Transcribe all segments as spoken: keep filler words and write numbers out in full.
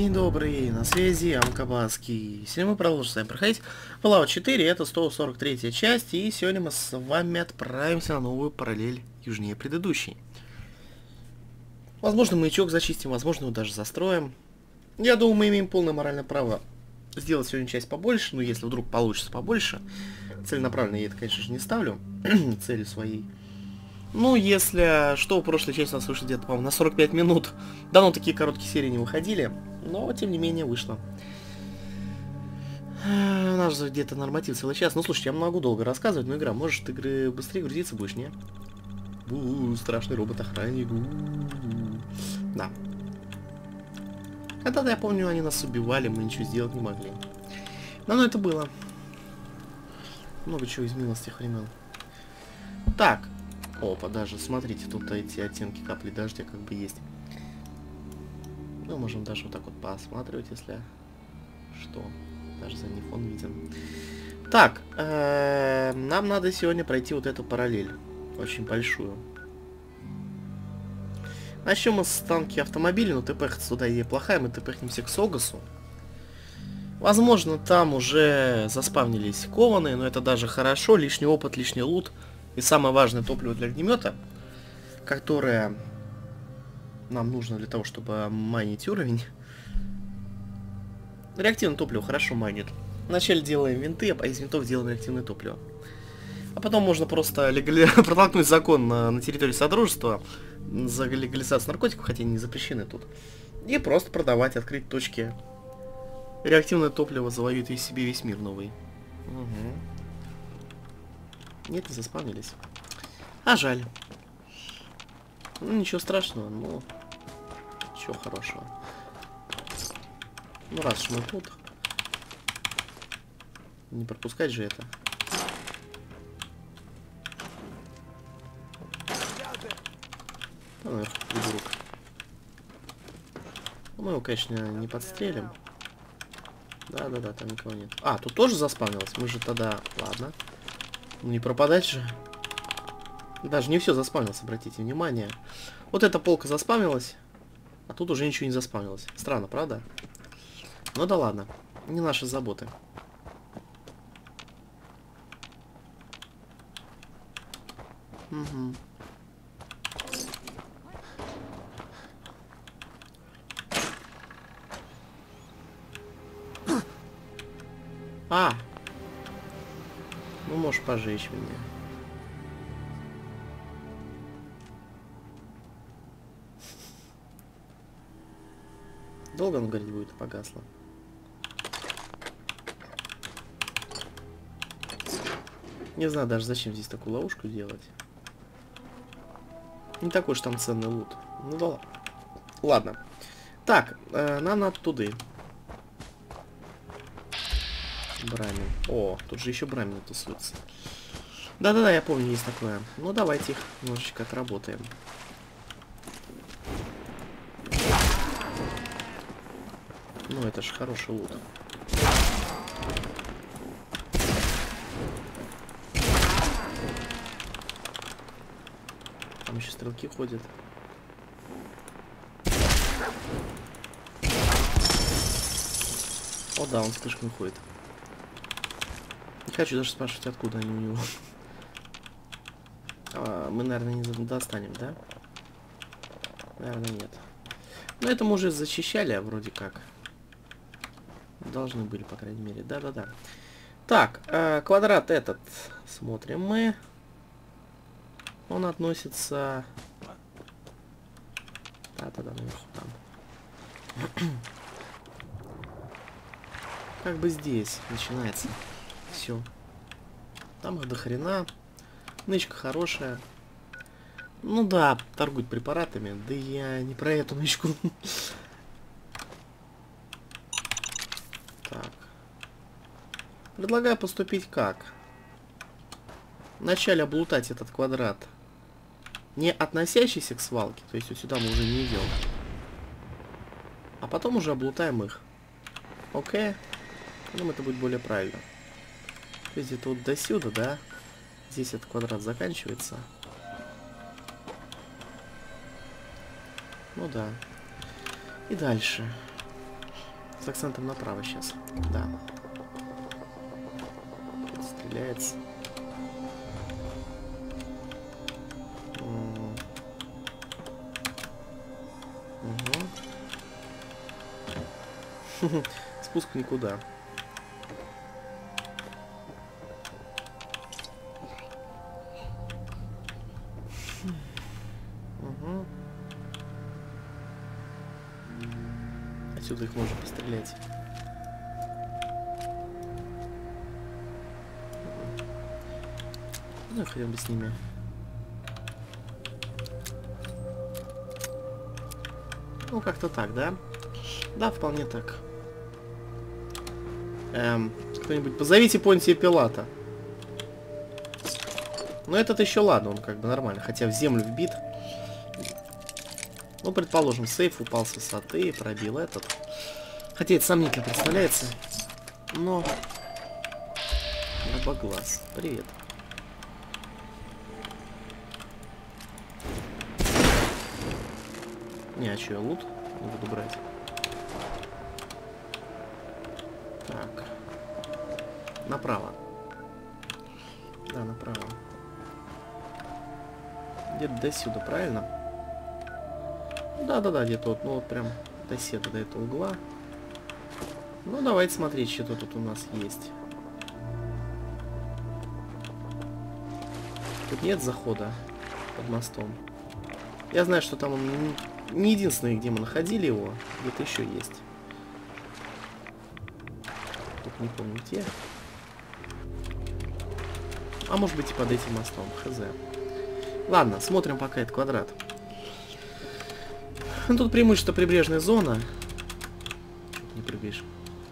День добрый, на связи Амкабаский. Сегодня мы продолжим с вами проходить Fallout четыре, это сто сорок третья часть, и сегодня мы с вами отправимся на новую параллель южнее предыдущей. Возможно, маячок зачистим, возможно, его даже застроим. Я думаю, мы имеем полное моральное право сделать сегодня часть побольше, но если вдруг получится побольше. Целенаправленно я это, конечно же, не ставлю, цели своей. Ну, если что, в прошлой части у нас вышло где-то, по-моему, на сорок пять минут. Давно такие короткие серии не выходили, но, тем не менее, вышло. У нас же где-то норматив целый час. Ну, слушайте, я могу долго рассказывать, но игра, может, игры быстрее грузиться будешь, не? У-у-у, страшный робот-охранник. Да. Когда-то, я помню, они нас убивали, мы ничего сделать не могли. Давно это было. Много чего изменилось с тех времен. Так. Опа, даже, смотрите, тут эти оттенки капли дождя как бы есть. Мы можем даже вот так вот посматривать, если что. Даже задний фон виден. Так, э-э, нам надо сегодня пройти вот эту параллель. Очень большую. Начнем мы с танки автомобилей, но тпхаться сюда идея плохая, мы тпхнемся к Согасу. Возможно, там уже заспавнились кованые, но это даже хорошо, лишний опыт, лишний лут. И самое важное топливо для огнемета, которое нам нужно для того, чтобы майнить уровень. Реактивное топливо хорошо майнит. Вначале делаем винты, а из винтов делаем реактивное топливо. А потом можно просто легали... протолкнуть закон на, на территории Содружества за легализацию наркотиков, хотя они не запрещены тут. И просто продавать, открыть точки. Реактивное топливо завоюет и себе весь мир новый. Угу. Нет, не заспавнились. А жаль. Ну, ничего страшного, но... Чего хорошего. Ну, раз уж мы тут. Не пропускать же это. Ну, придурок. Мы его, конечно, не подстрелим. Да-да-да, там никого нет. А, тут тоже заспавнилось? Мы же тогда... Ладно. Не пропадать же. Даже не все заспавнилось, обратите внимание. Вот эта полка заспавнилась, а тут уже ничего не заспавнилось. Странно, правда? Ну да ладно. Не наши заботы. Угу. А! Ну, можешь пожечь меня. Долго он гореть будет? Погасло. Не знаю даже, зачем здесь такую ловушку делать. Не такой уж там ценный лут. Ну да ладно. Так, э, нам надо туда. Брамин. О, тут же еще Брамин тусуется. Да-да-да, я помню, есть такое. Ну, давайте их немножечко отработаем. Ну, это же хороший лут. Там еще стрелки ходят. О, да, он вспышками ходит. Не хочу даже спрашивать, откуда они у него. А, мы, наверное, не достанем, да? Наверное, нет. Но это мы уже защищали, вроде как. Должны были, по крайней мере. Да-да-да. Так, э, квадрат этот. Смотрим мы. Он относится... Да-да-да, наверху там. Как бы здесь начинается. Все. Там их до хрена. Нычка хорошая. Ну да, торгуют препаратами. Да я не про эту нычку. Так. Предлагаю поступить как? Вначале облутать этот квадрат, не относящийся к свалке. То есть вот сюда мы уже не идем. А потом уже облутаем их. Окей? Думаю, это будет более правильно. То есть где-то вот до сюда, да? Здесь этот квадрат заканчивается. Ну да. И дальше. С акцентом направо сейчас. Да. Стреляется. Угу. Спуск никуда. Угу. Отсюда их можно пострелять. Ну, хотел бы с ними. Ну, как-то так, да? Да, вполне так. Эм, кто-нибудь позовите Понтия Пилата. Ну, этот еще ладно, он как бы нормально. Хотя в землю вбит. Ну, предположим, сейф упал с высоты, пробил этот. Хотя это сомнительно представляется. Но... Рабоглаз. Привет. Не, а что, я лут не буду брать. Так. Направо. Да, направо. Где-то до сюда, правильно? Да-да-да, где-то вот, ну вот прям до сюда, до этого угла. Ну, давайте смотреть, что тут у нас есть. Тут нет захода под мостом. Я знаю, что там он не единственный, где мы находили его. Где-то еще есть. Тут не помню где. А может быть и под этим мостом. Хз. Ладно, смотрим пока этот квадрат. Ну, тут преимущество прибрежная зона. Не прыгаешь.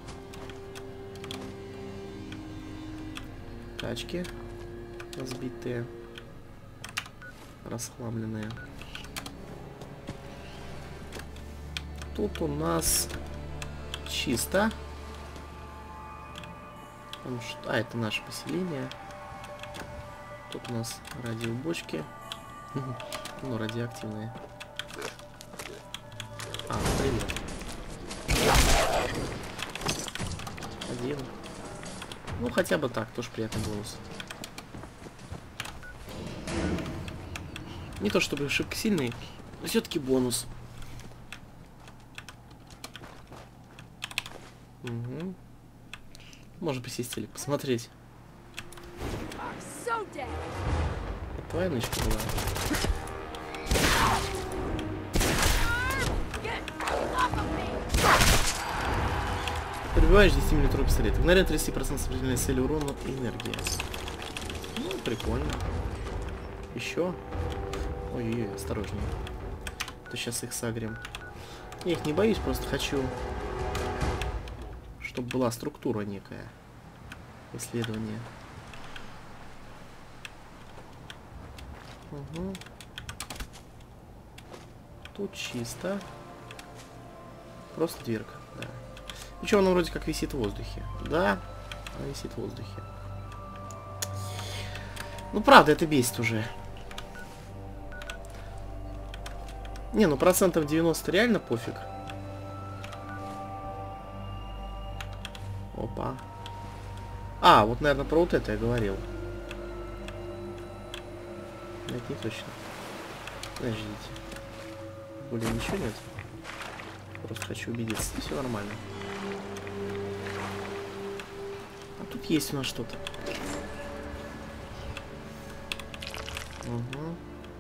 Тачки разбитые. Расхламленные. Тут у нас чисто. Потому что... А, это наше поселение. Тут у нас радиобочки. Ну, радиоактивные. А, привет. Один. Ну, хотя бы так, тоже приятный бонус. Не то чтобы шибко сильный, но все-таки бонус. Угу. Можно присесть или посмотреть. Это твоя нычка была. Пробиваешь десятимиллиметровый пистолет. Игнорирует тридцать процентов сопротивления цели урона и энергии. Ну, прикольно. Еще. Ой-ой-ой, осторожнее. То сейчас их согрем. Я их не боюсь, просто хочу, чтобы была структура некая. Исследование. Угу. Тут чисто. Просто дверка, да. Причем она вроде как висит в воздухе. Да, она висит в воздухе. Ну, правда, это бесит уже. Не, ну процентов девяносто реально пофиг. Опа. А, вот, наверное, про вот это я говорил. Нет, не точно. Подождите. Более ничего нет. Просто хочу убедиться. Все нормально. А тут есть у нас что-то. Угу.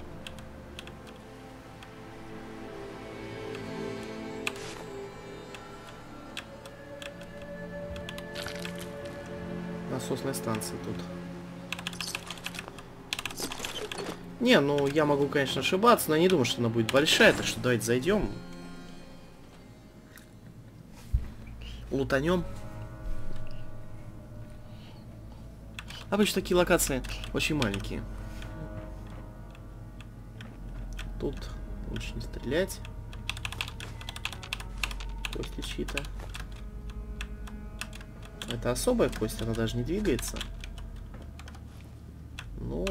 Насосная станция тут. Не, ну я могу, конечно, ошибаться, но я не думаю, что она будет большая, так что давайте зайдем. Лутанем. Обычно такие локации очень маленькие. Тут лучше не стрелять. Кости чьи-то. Это особая кость, она даже не двигается. Ну,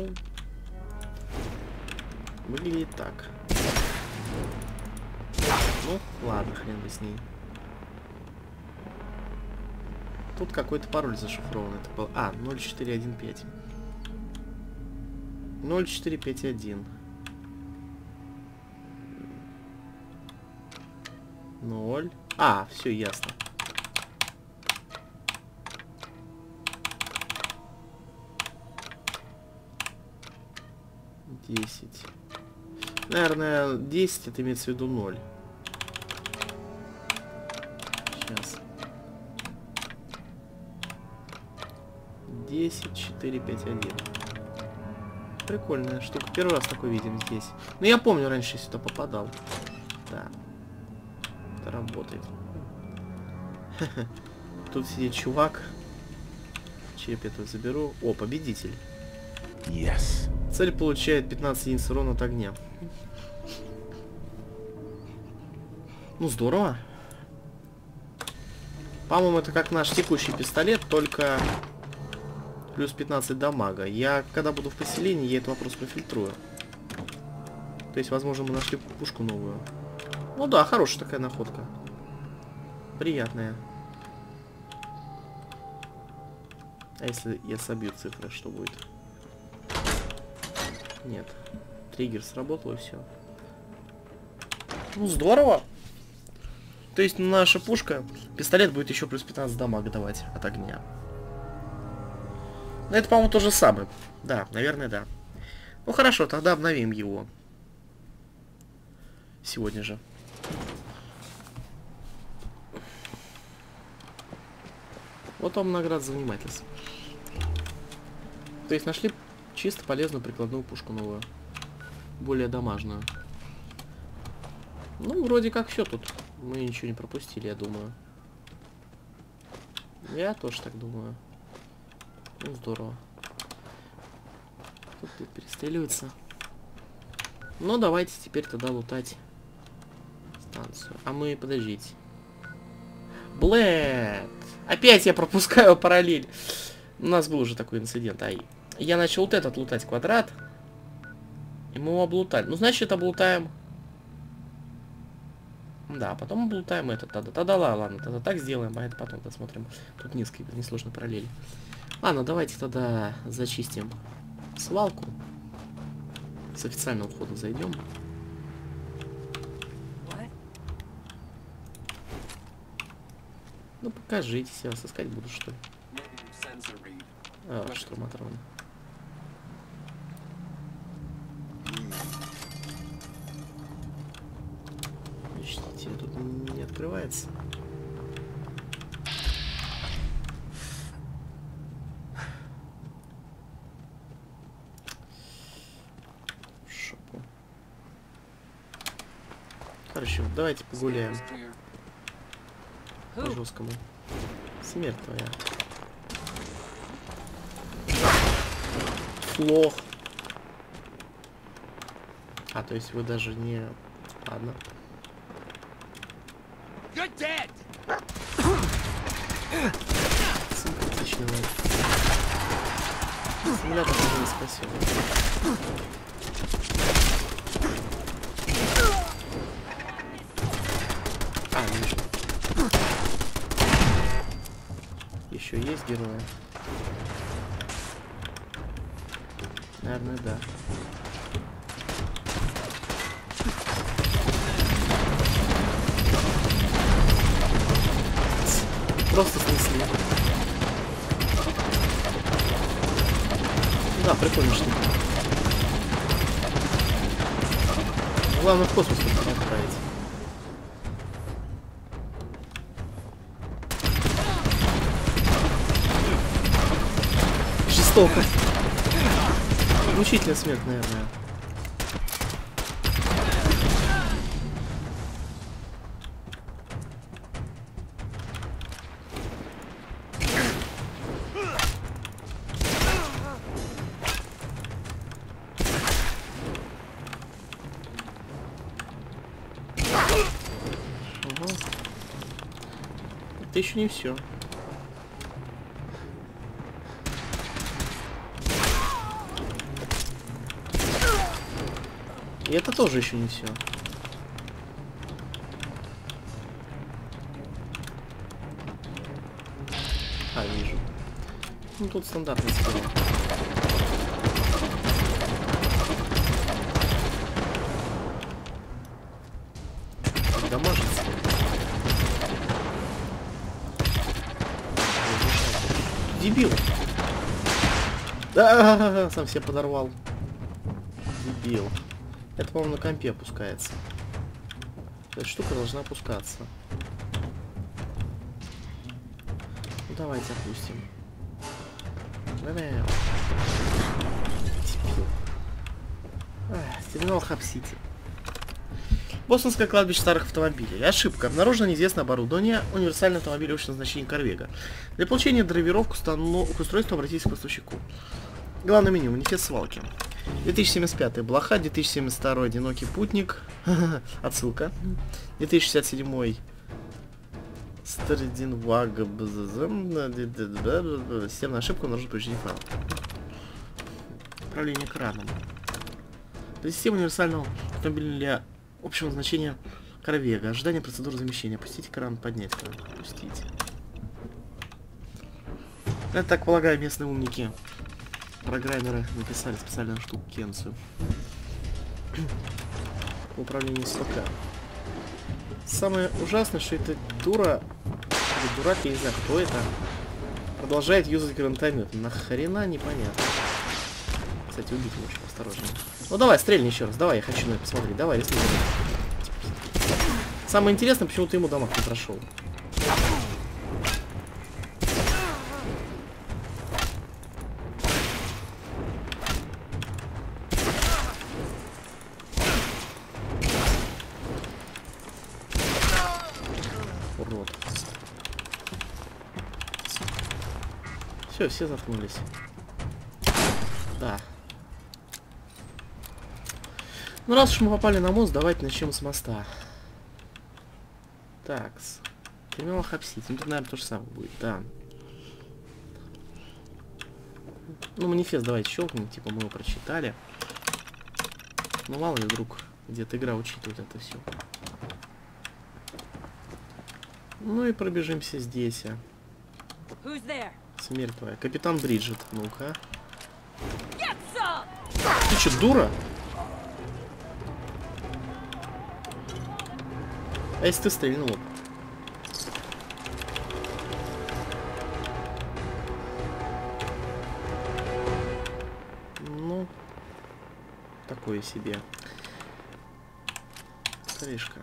выглядит так. Ну, ладно, хрен бы с ней. Тут какой-то пароль зашифрован. Это был... А, ноль четыре один пять. ноль четыре пять один. ноль. А, все ясно. десять. Наверное, десять это имеется в виду ноль. Сейчас. десять, четыре, пять, один. Прикольная штука. Первый раз такой видим здесь. Но я помню, раньше я сюда попадал. Да. Это работает. Тут сидит чувак. Череп я тут заберу. О, победитель. Yes. Цель получает пятнадцать единиц урона от огня. Ну, здорово. По-моему, это как наш текущий пистолет, только плюс пятнадцать дамага. Я, когда буду в поселении, я этот вопрос профильтрую. То есть, возможно, мы нашли пушку новую. Ну да, хорошая такая находка. Приятная. А если я собью цифры, что будет? Нет. Триггер сработал и все. Ну, здорово. То есть наша пушка, пистолет будет еще плюс пятнадцать дамага давать от огня. Но это, по-моему, то же самое. Да, наверное, да. Ну хорошо, тогда обновим его. Сегодня же. Вот вам награда за внимательность. То есть нашли чисто полезную прикладную пушку новую. Более дамажную. Ну, вроде как все тут. Мы ничего не пропустили, я думаю. Я тоже так думаю. Ну, здорово. Тут, тут перестреливается. Ну, давайте теперь тогда лутать станцию. А мы, подождите. Блэд! Опять я пропускаю параллель. У нас был уже такой инцидент. Ай. Я начал вот этот лутать квадрат. И мы его облутали. Ну, значит, облутаем... Да, потом облутаем этот. Тогда, тогда ладно, тогда так сделаем, а это потом посмотрим. Тут низкий, несложный параллель. Ладно, давайте тогда зачистим свалку. С официального входа зайдем. Ну покажите, я вас искать буду, что ли. А, штурматрон. Видите, тут не открывается. Шопу. Короче, давайте погуляем. По жесткому. Смерть твоя. Плох. А, то есть вы даже не... Ладно. Симпатичный. Симулятор тоже не спасибо. А, вижу. Еще есть герои? Наверное, да. Просто снесли. Да, прикольно штука. Главное в космос только не отправить. Жестоко. Мучительная смерть, наверное. Ага. Это еще не все. И это тоже еще не все. Ну тут стандартный схема. Дамажится. Дебил. Да, сам себя подорвал. Дебил. Это, по-моему, на компе опускается. Эта штука должна опускаться. Ну, давайте опустим. Давай. Дебил. Терминал Хаб-Сити. Бостонское кладбище старых автомобилей. Ошибка. Обнаружено неизвестное оборудование. Универсальный автомобиль общего назначения Корвега. Для получения драйвировки к устройству обратитесь к поставщику. Главное меню. Манифест свалки. две тысячи семьдесят пятый. Блоха. две тысячи семьдесят второй. Одинокий путник. Отсылка. две тысячи шестьдесят седьмой. Стардинваг. Системная ошибка. Нужно получить файл. Управление краном. Система универсального автомобиля для общего значения Корвега. Ожидание процедуры замещения. Опустить кран, поднять кран. Опустить. Я так полагаю, местные умники, программеры, написали специальную штукенцию. Управление СПК. Самое ужасное, что это дура, или дурак, я не знаю, кто это, продолжает юзать гранатомет. Нахрена, непонятно. Кстати, убить его очень осторожно. Ну давай, стрельни еще раз. Давай, я хочу на это посмотреть. Давай, если... Самое интересное, почему ты ему дамаг не прошел. Урод. Все, все заткнулись. Да. Ну раз уж мы попали на мост, давайте начнем с моста. Такс. Терминал Хаб-Сити. Ну тут, наверное, то же самое будет, да. Ну, манифест давайте щелкнем, типа мы его прочитали. Ну мало ли вдруг где-то игра учитывает это все. Ну и пробежимся здесь. Смерть твоя. Капитан Бриджит. Ну-ка. Ты что, дура? А если ты стрельнул? Ну, такое себе. Крышка.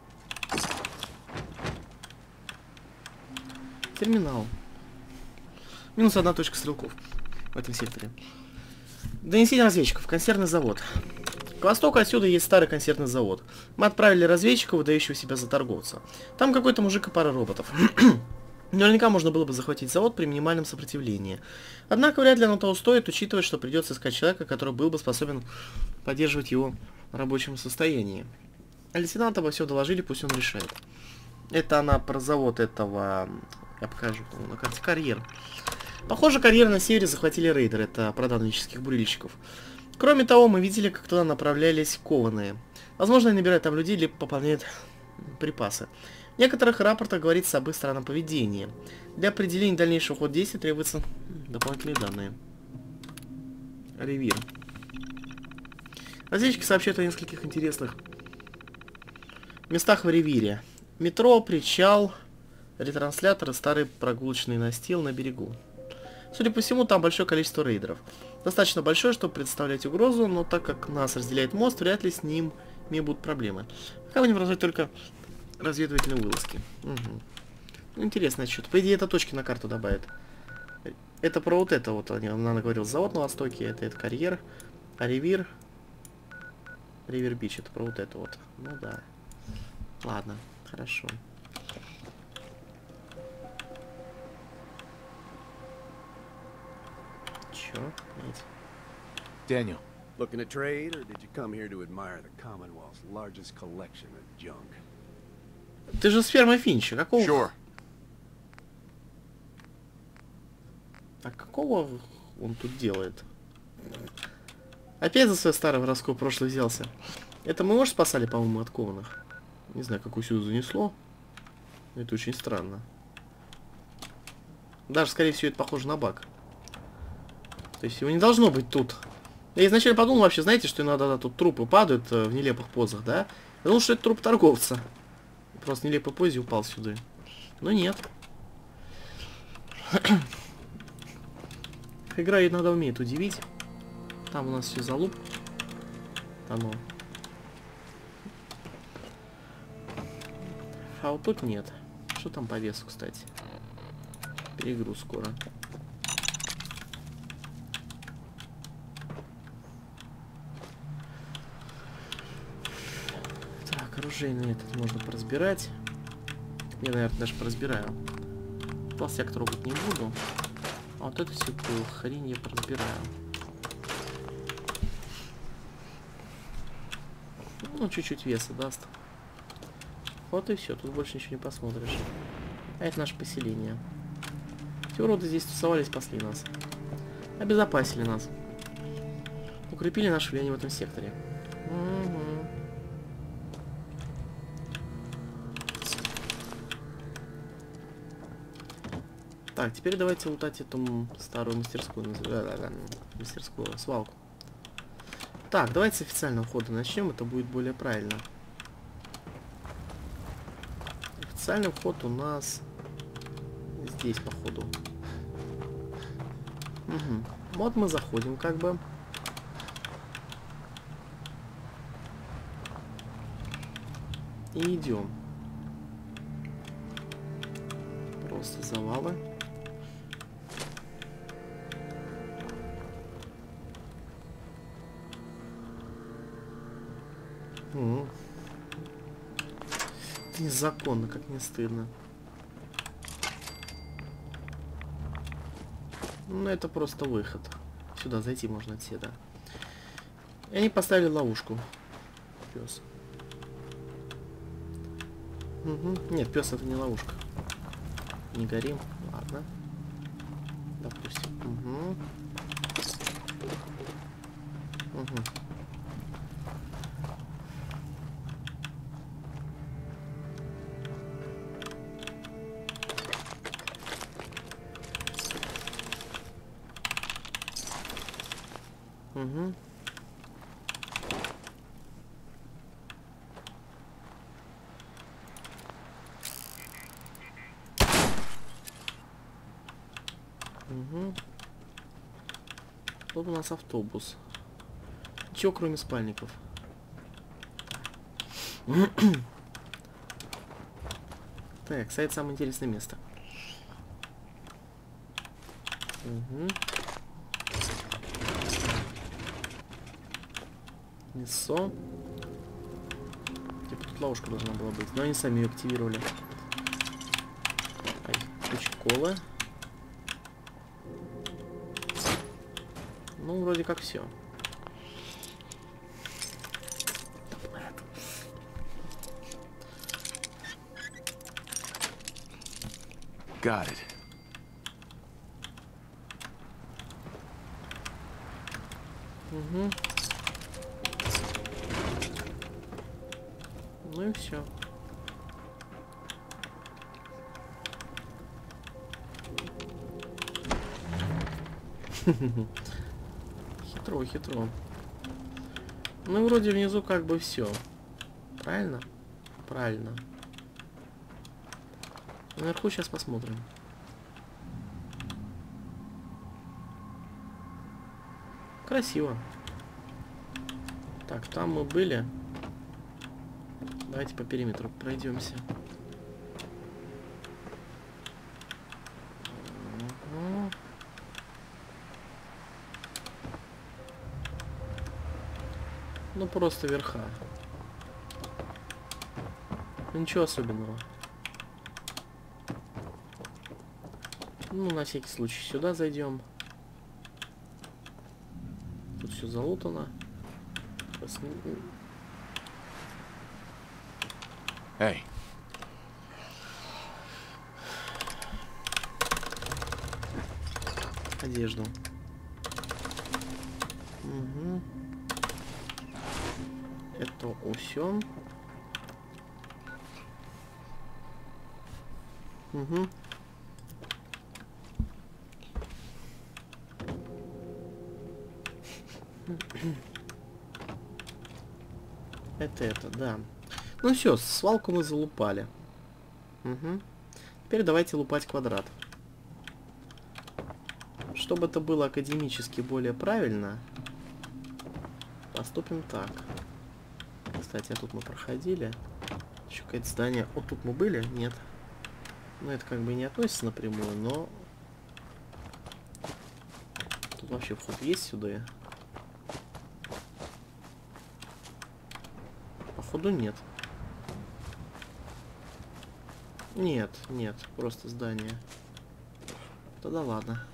Терминал. Минус одна точка стрелков в этом секторе. Донесение разведчиков. Консервный завод. К востоку отсюда есть старый консервный завод. Мы отправили разведчика, выдающего себя за торговца. Там какой-то мужик и пара роботов. Наверняка можно было бы захватить завод при минимальном сопротивлении. Однако вряд ли оно того стоит, учитывая, что придется искать человека, который был бы способен поддерживать его в рабочем состоянии. А лейтенанта обо всем доложили, пусть он решает. Это она про завод этого... Я покажу на карте. Карьер. Похоже, карьер на севере захватили рейдеры. Это продавнических бурильщиков. Кроме того, мы видели, как туда направлялись кованые. Возможно, они набирают там людей или пополняют припасы. В некоторых рапортах говорится об их странном поведении. Для определения дальнейшего хода действий требуются дополнительные данные. Ревир. Разведчики сообщают о нескольких интересных местах в Ревире. Метро, причал, ретранслятор и старый прогулочный настил на берегу. Судя по всему, там большое количество рейдеров. Достаточно большое, чтобы представлять угрозу, но так как нас разделяет мост, вряд ли с ним будут проблемы. Пока будем развивать только разведывательные вылазки. Угу. Ну, интересно, что-то. По идее, это точки на карту добавят. Это про вот это вот, она говорила, завод на востоке, это, это карьер, а Ревир... Ривер Бич, это про вот это вот. Ну да. Ладно, хорошо. Чё? Daniel. Looking to trade, or did you come here to admire the Commonwealth's largest collection of junk? Ты же с фермы Финча, какого... Sure. А какого он тут делает? Опять за свое старое воровское прошлое взялся. Это мы, может, спасали, по-моему, от кованых? Не знаю, какую сюда занесло. Это очень странно. Даже, скорее всего, это похоже на баг. То есть его не должно быть тут. Я изначально подумал вообще, знаете, что иногда да, тут трупы падают э, в нелепых позах, да? Я думал, что это труп торговца. Просто в нелепой позе упал сюда. Но нет. Игра иногда умеет удивить. Там у нас все залуп. Там ну. А вот тут нет. Что там по весу, кстати? Перегруз скоро. Так, оружейный этот можно поразбирать. Я, наверное, даже поразбираю. Толстяк трогать не буду. А вот эту всю хрень я поразбираю. Ну, чуть-чуть веса даст. Вот и все, тут больше ничего не посмотришь. А это наше поселение. Все уроды здесь тусовались, спасли нас. Обезопасили нас. Укрепили наше влияние в этом секторе. Угу. Так, теперь давайте лутать эту старую мастерскую. Мастерскую, свалку. Так, давайте с официального входа начнем, это будет более правильно. Официальный вход у нас здесь, походу. Угу. Вот мы заходим, как бы. И идем. Просто завалы. Угу. Это незаконно, как не стыдно. Ну, это просто выход. Сюда зайти можно отсюда. И они поставили ловушку. Пес. Угу. Нет, пес это не ловушка. Не горим. Ладно. Допустим. Угу. Угу. Угу. Угу. Тут у нас автобус. Чего кроме спальников? Так, кстати, самое интересное место. Угу. Мясо. Типа тут ловушка должна была быть, но они сами ее активировали. Ай, куча колы. Ну, вроде как все. Got it. Угу. Ну и все. Хитро, хитро. Ну, вроде внизу как бы все. Правильно? Правильно. Наверху сейчас посмотрим. Красиво. Так, там мы были. Давайте по периметру пройдемся. Угу. Ну просто верха. Ничего особенного. Ну, на всякий случай сюда зайдем. Тут все залутано. Пос... Эй. Одежду. Угу. Это усё. Угу. Это это, да. Ну все, свалку мы залупали. Угу. Теперь давайте лупать квадрат. Чтобы это было академически более правильно, поступим так. Кстати, а тут мы проходили. Еще какое-то здание. Вот тут мы были? Нет. Ну, это как бы не относится напрямую, но... Тут вообще вход есть сюда? Походу нет. Нет, нет, просто здание. Тогда ладно.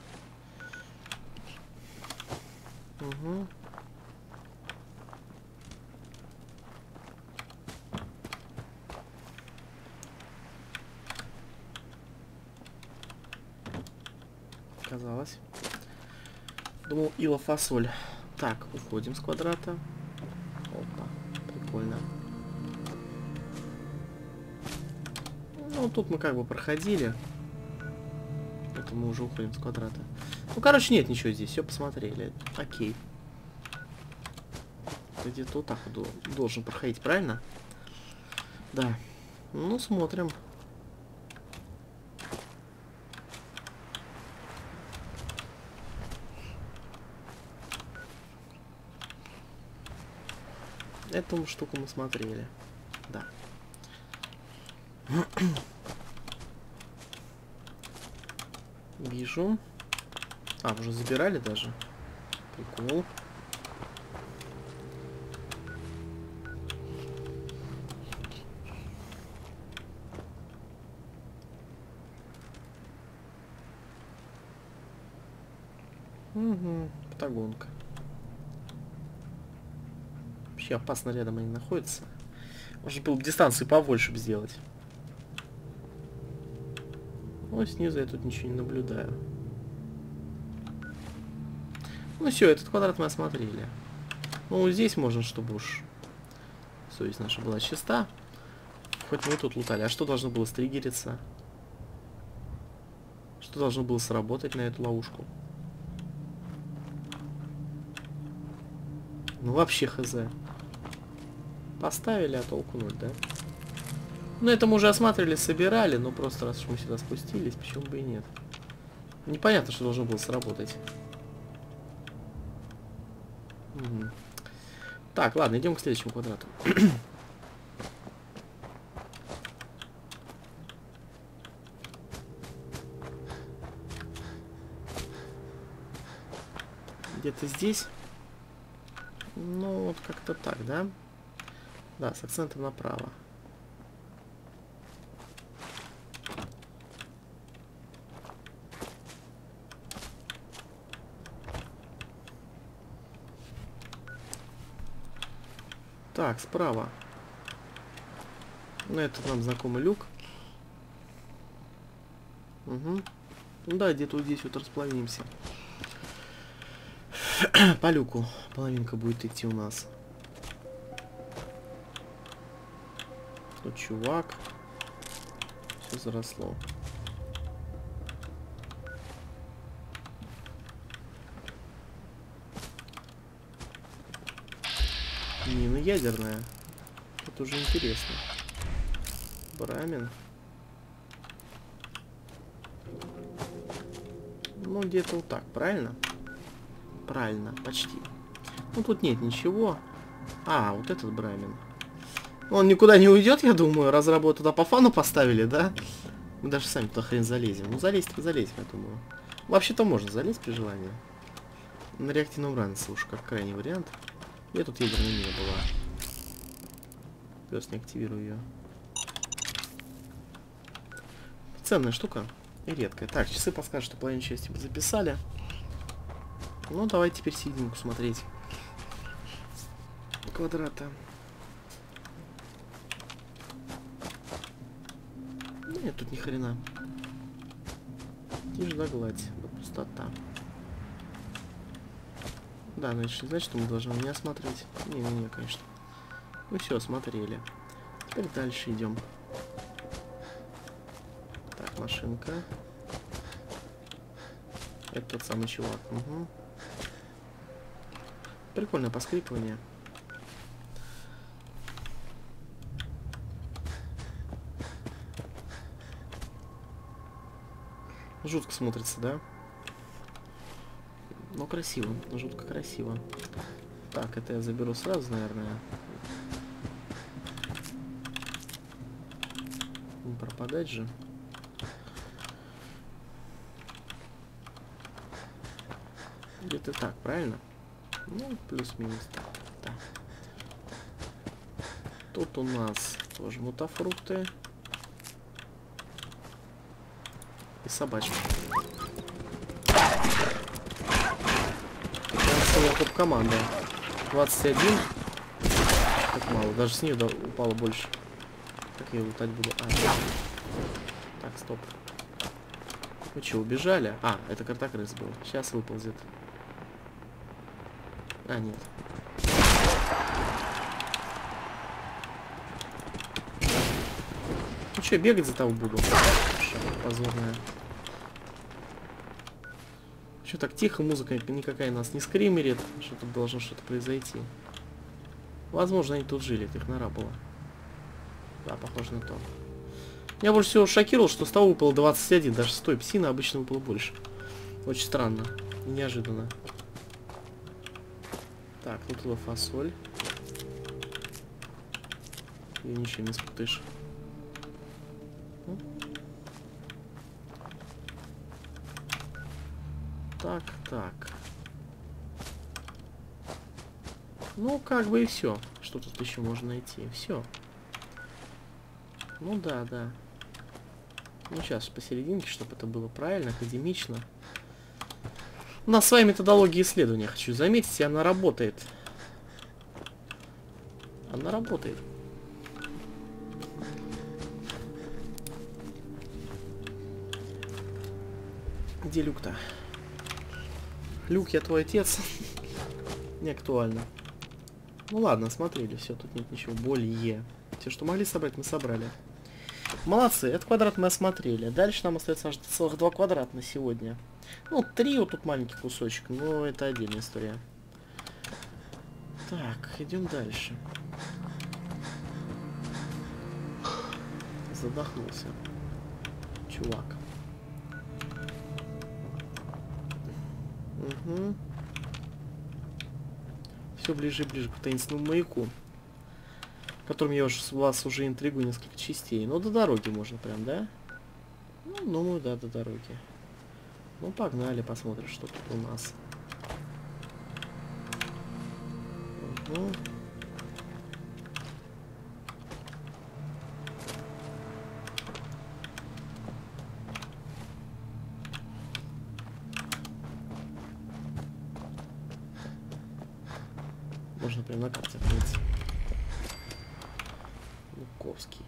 Угу. Казалось. Думал, ила фасоль. Так, уходим с квадрата. Опа, прикольно. Ну, тут мы как бы проходили. Это мы уже уходим с квадрата. Ну, короче, нет ничего здесь. Все посмотрели. Окей. Где-то вот так вот должен проходить, правильно? Да. Ну, смотрим. Эту штуку мы смотрели. Да. Вижу. А, уже забирали даже. Прикол. Угу, патагонка. Вообще опасно рядом они находятся. Можно было бы дистанцию побольше бы сделать. Ну, снизу я тут ничего не наблюдаю. Ну все, этот квадрат мы осмотрели. Ну, здесь можно, чтобы уж совесть наша была чиста. Хоть мы тут лутали. А что должно было стригериться? Что должно было сработать на эту ловушку? Ну, вообще хз. Поставили, а толку ноль, да? Ну, это мы уже осматривали, собирали, но просто раз уж мы сюда спустились, почему бы и нет. Непонятно, что должно было сработать. Угу. Так, ладно, идем к следующему квадрату. Где-то здесь. Ну, вот как-то так, да? Да, с акцентом направо. Так, справа. Ну, это нам знакомый люк. Угу. Ну да, где-то вот здесь вот расплавимся. По люку половинка будет идти у нас. Тут чувак. Все заросло. Мина ядерная. Это уже интересно. Брамин. Ну, где-то вот так, правильно? Правильно, почти. Ну, тут нет ничего. А, вот этот брамин. Он никуда не уйдет, я думаю. Разработку туда по фану поставили, да? Мы даже сами туда хрен залезем. Ну, залезть-то залезем, я думаю. Вообще-то можно залезть при желании. На реактивном ранце уж как крайний вариант. Где тут ядерная мина была? Пес, не активирую ее. Ценная штука и редкая. Так, часы подскажут, что половину части мы записали. Ну, давай теперь серединку смотреть. Квадрата. Нет, тут ни хрена. Тишь да гладь. Вот пустота. Да, но это не значит, что мы должны не осматривать. Не-не-не, конечно. Ну все, осмотрели. Теперь дальше идем. Так, машинка. Это тот самый чувак. Угу. Прикольное поскрипывание. Жутко смотрится, да? Но красиво, жутко красиво. Так, это я заберу сразу, наверное. Не пропадать же. Где-то так, правильно? Ну, плюс-минус так. Да. Тут у нас тоже мутафрукты. И собачка. Целая топ-команда. двадцать один. Так мало. Даже с нее упало больше. Как я лутать буду? А, так, стоп. Вы что, убежали? А, это картокрыс был. Сейчас выползет. А, нет. Ну что, бегать за того буду? Позорная. Что так тихо, музыка никакая нас не скримерит, что тут должно что-то произойти. Возможно, они тут жили, это их нора была. Да, похоже на то. Меня больше всего шокировало, что с того выпало двадцать один, даже с той псины обычно выпало больше. Очень странно, неожиданно. Так, тут была фасоль. Ее ничем не спутаешь. Так, так. Ну, как бы и все. Что тут еще можно найти? Все. Ну да, да. Ну, сейчас посерединке, чтобы это было правильно, академично. У нас с вами методология исследования, хочу заметить, и она работает. Она работает. Где люк-то? Люк, я твой отец. Не актуально. Ну ладно, смотрели, все, тут нет ничего. Более. Все, что могли собрать, мы собрали. Молодцы, этот квадрат мы осмотрели. Дальше нам остается аж целых два квадрата на сегодня. Ну, три вот тут маленький кусочек, но это отдельная история. Так, идем дальше. Задохнулся. Чувак. Угу. Все ближе и ближе к таинственному маяку, которым я уж вас уже интригую несколько частей. Но до дороги можно прям, да? Ну, думаю, да, до дороги. Ну, погнали, посмотрим, что тут у нас. Угу. Можно прям на карте открыть. Луковский.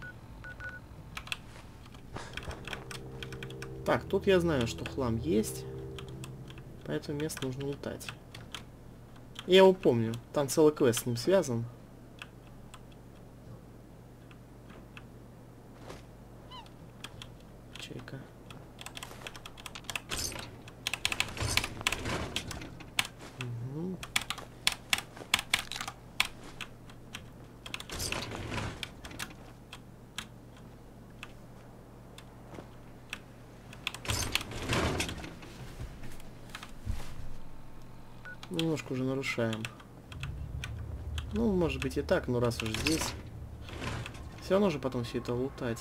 Так, тут я знаю, что хлам есть. Поэтому место нужно лутать. Я его помню. Там целый квест с ним связан. Чайка. Угу. Немножко уже нарушаем. Ну, может быть и так, но раз уж здесь, все равно же потом все это лутать.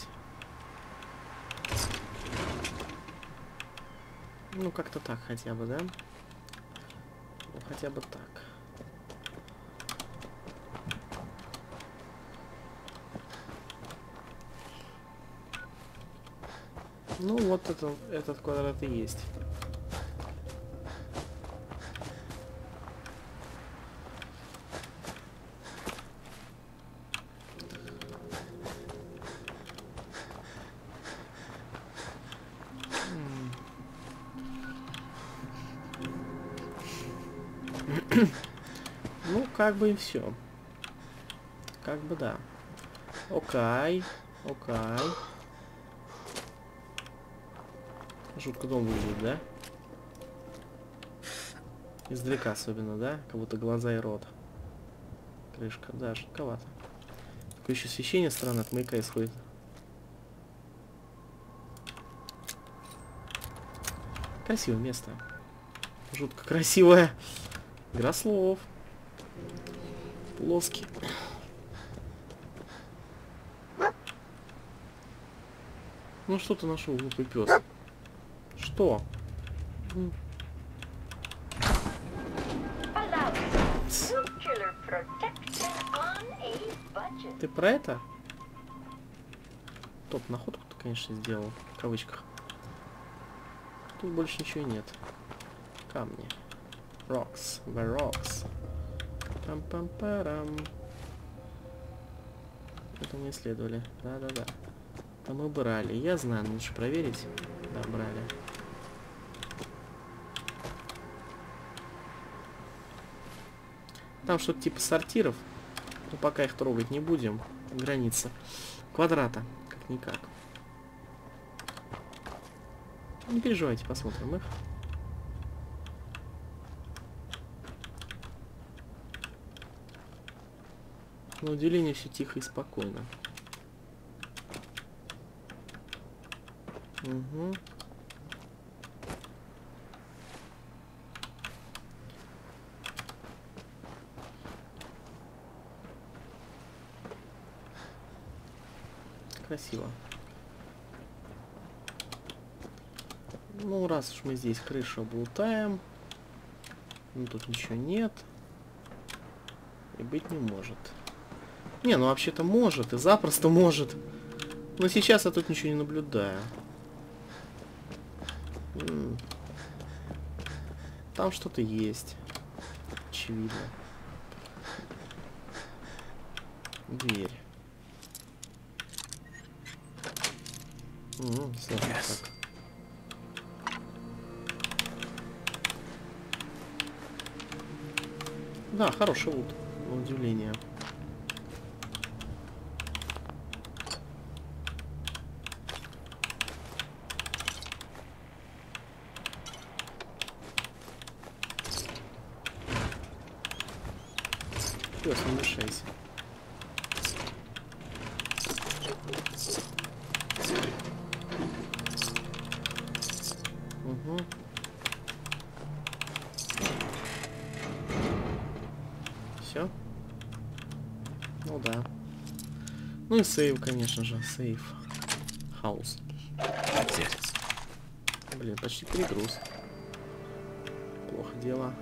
Ну, как-то так хотя бы, да? Ну, хотя бы так. Ну, вот это, этот квадрат и есть. Ну, как бы и все. Как бы да. Окей. Окей. Жутко дом выглядит, да? Издалека особенно, да? Как будто глаза и рот. Крышка, да, жутковато. Такое еще освещение странно от маяка исходит. Красивое место. Жутко красивое. Игра слов. Плоский. Ну что ты нашел, глупый пес? Что? Ты про это? Топ находку ты, конечно, сделал. В кавычках. Тут больше ничего нет. Камни. Rocks. The rocks. Пам-пам-парам. Это мы исследовали. Да-да-да. Это мы брали. Я знаю, но лучше проверить. Да, брали. Там что-то типа сортиров. Но пока их трогать не будем. Граница квадрата. Как-никак. Не переживайте, посмотрим их. На удивление все тихо и спокойно. Угу. Красиво. Ну, раз уж мы здесь крышу облутаем. Ну, тут ничего нет. И быть не может. Не, ну вообще-то может. И запросто может. Но сейчас я тут ничего не наблюдаю. М-м. Там что-то есть. Очевидно. Дверь. М-м, сложно Yes. так. Да, хороший лут, на удивление. Пёс, не мешайся. Угу. Все? Ну да. Ну и сейв, конечно же. Сейв. Хаус. That's it. Блин, почти перегруз. Плохо дело.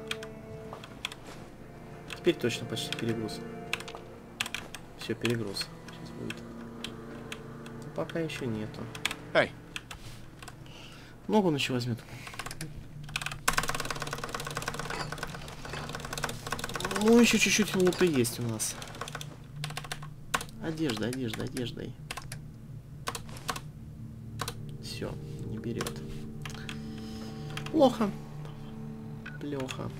Теперь точно почти перегруз. Все, перегруз. Сейчас будет. Но пока еще нету. Hey. Ногу ночью возьмет. Ну, еще чуть-чуть лута есть у нас. Одежда, одежда, одеждой. Все, не берет. Плохо. Плохо.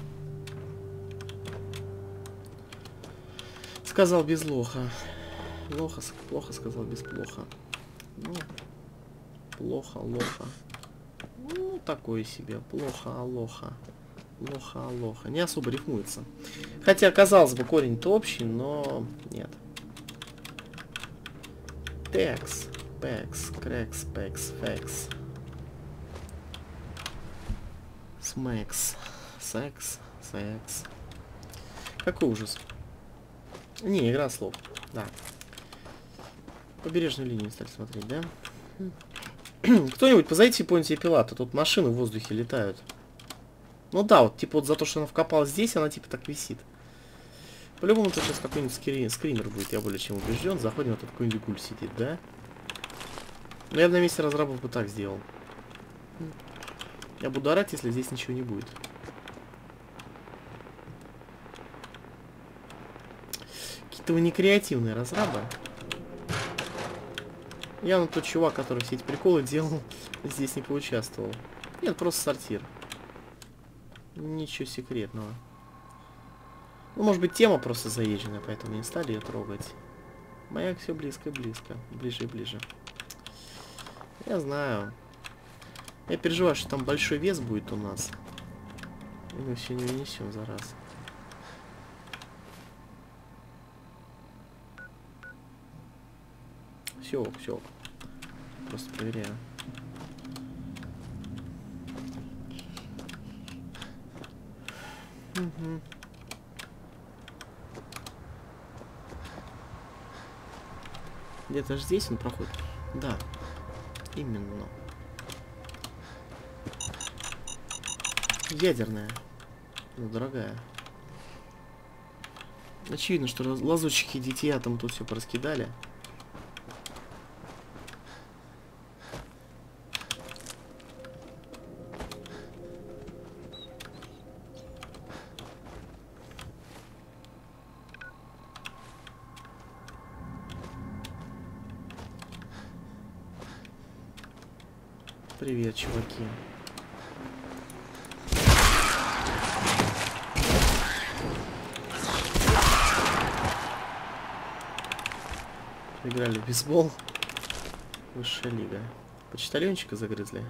Сказал без лоха. Лоха, плохо сказал без плохо. Ну, плохо, лоха. Ну, такое себе. Плохо, алоха. Лоха, алоха. Не особо рифмуется. Хотя, казалось бы, корень-то общий, но нет. Текс, пекс, крекс, пекс, фекс. Смекс, секс, секс. Какой ужас. Не, игра слов. Да. Побережную линию стали смотреть, да? Кто-нибудь позовите Понтия Пилата. Тут машины в воздухе летают. Ну да, вот типа вот за то, что она вкопалась здесь, она типа так висит. По-любому тут сейчас какой-нибудь скри скример будет, я более чем убежден. Заходим, а тут какой-нибудь гуль сидит, да? Но я бы на месте разрабов бы так сделал. Я буду орать, если здесь ничего не будет. Какие-то вы некреативные разрабы. Явно тот чувак, который все эти приколы делал, здесь не поучаствовал. Нет, просто сортир. Ничего секретного. Ну, может быть, тема просто заезженная, поэтому не стали ее трогать. Маяк все близко и близко. Ближе и ближе. Я знаю. Я переживаю, что там большой вес будет у нас. И мы все не унесем за раз. Все, все. Просто проверяю. Угу. Где-то же здесь он проходит. Да. Именно. Ядерная. Ну, дорогая. Очевидно, что лазутчики детей атом тут все пораскидали. Привет, чуваки. Играли в бейсбол. Высшая лига. Почтальончика загрызли.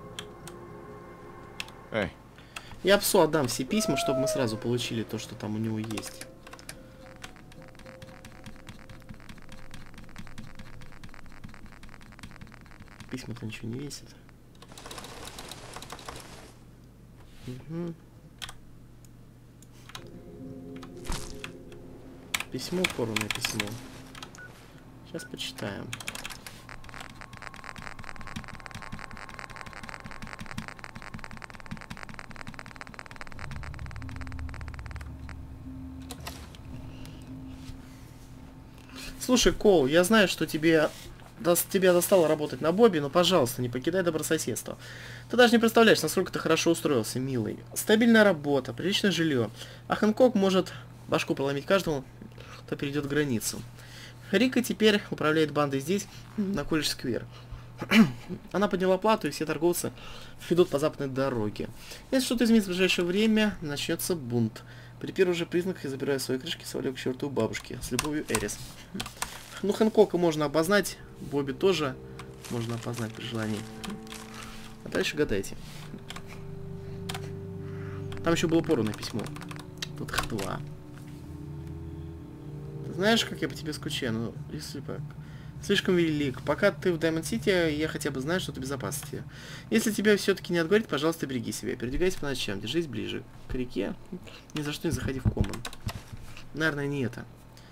Эй. Я псу отдам все письма, чтобы мы сразу получили то, что там у него есть. Письма-то ничего не весит. Угу. Письмо, порванное письмо. Сейчас почитаем. Слушай, Коул, я знаю, что тебе... тебя достало работать на Бобби, но, пожалуйста, не покидай добрососедство. Ты даже не представляешь, насколько ты хорошо устроился, милый. Стабильная работа, приличное жилье. А Хэнкок может башку поломить каждому, кто перейдет границу. Рика теперь управляет бандой здесь, на Колледж-сквер. Она подняла плату, и все торговцы идут по западной дороге. Если что-то изменится в ближайшее время, начнется бунт. При первых же признаках я забираю свои крышки, свалю к черту бабушки. С любовью, Эрис. Ну, Хэнкока можно опознать, Бобби тоже можно опознать при желании. А дальше гадайте. Там еще было порванное письмо. Тут их два. Ты знаешь, как я по тебе скучаю? Ну, если так. Слишком велик. Пока ты в Даймонд-Сити, я хотя бы знаю, что ты в безопасности. Если тебя все-таки не отговорит, пожалуйста, береги себя. Передвигайся по ночам, держись ближе к реке. Ни за что не заходи в Коммон. Наверное, не это.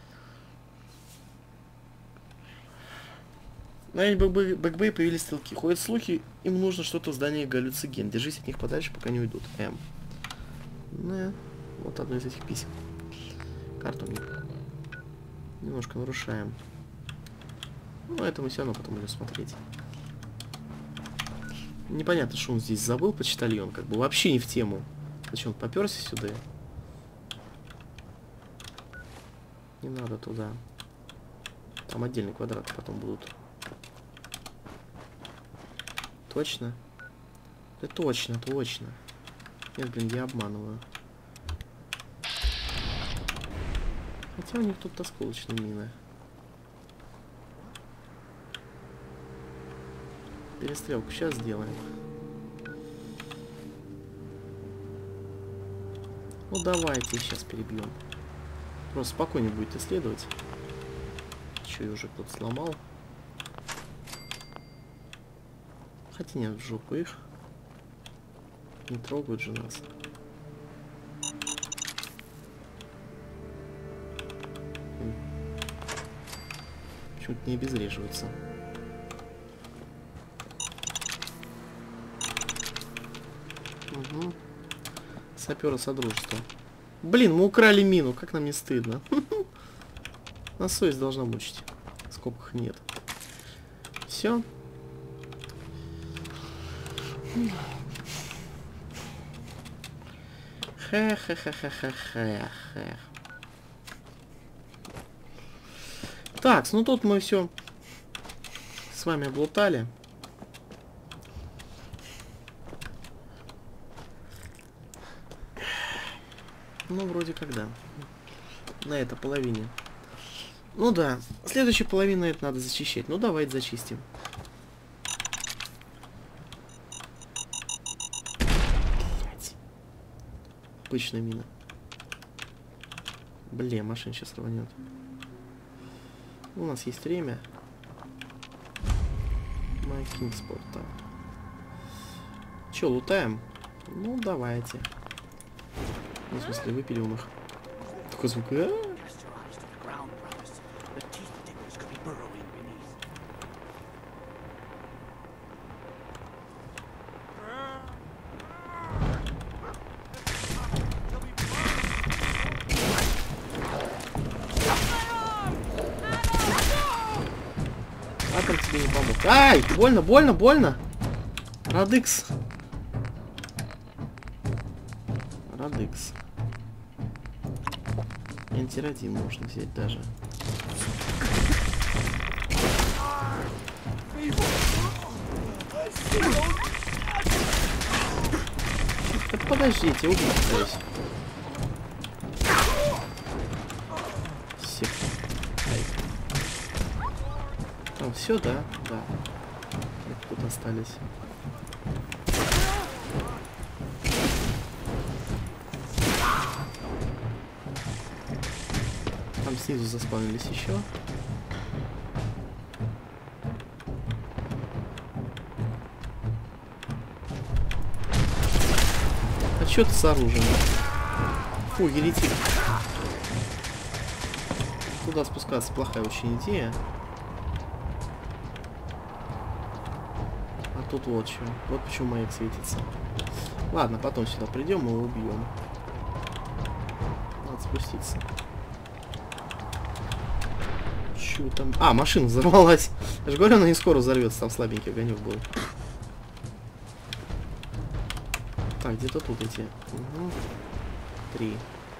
На Бэкбэй появились стрелки. Ходят слухи, им нужно что-то в здании галлюциген. Держись от них подальше, пока не уйдут. М. Ну, вот одно из этих писем. Карту немножко нарушаем. Ну, это мы все равно потом будем смотреть. Непонятно, что он здесь забыл, почтальон. Как бы вообще не в тему. Зачем он поперся сюда? Не надо туда. Там отдельные квадраты потом будут. Точно? Да точно, точно. Нет, блин, я обманываю. Хотя у них тут осколочные мины. Перестрелку сейчас сделаем. Ну давайте сейчас перебьем. Просто спокойнее будет исследовать. Че, я уже кто-то сломал. Хотя нет, в жопу их. Не трогают же нас. Почему-то не обезвреживаются. Угу. Сапера содружества. Блин, мы украли мину, как нам не стыдно. Нас совесть должна мучить. В скобках нет. Все. Хе-хе-хе-хе-хе-хе. Так, ну тут мы все с вами облутали. Ну, вроде как да. На этой половине. Ну да, следующая половина это надо зачищать. Ну, давайте зачистим. Блять. Обычная мина. Блин, машина сейчас рванет. У нас есть время. My Kingsport, так. Че, лутаем? Ну, давайте. Ну, в смысле, выпилим их. Такой звук. А? Атом тебе не помог. Ай! Больно, больно, больно! Радикс. Радикс. Антирадин можно взять даже. Да подождите, убить пытаюсь. Все. Ай. Там все, да? Да. Тут остались. Там снизу заспавнились еще. А что ты с оружием? Фу, еретик. Туда спускаться плохая очень идея. А тут вот что. Вот почему маяк светится. Ладно, потом сюда придем и убьем. Надо спуститься. Чё там? А, машина взорвалась. Я же говорю, она не скоро взорвется, там слабенький огонек был. Так, где-то тут эти. Угу. Три.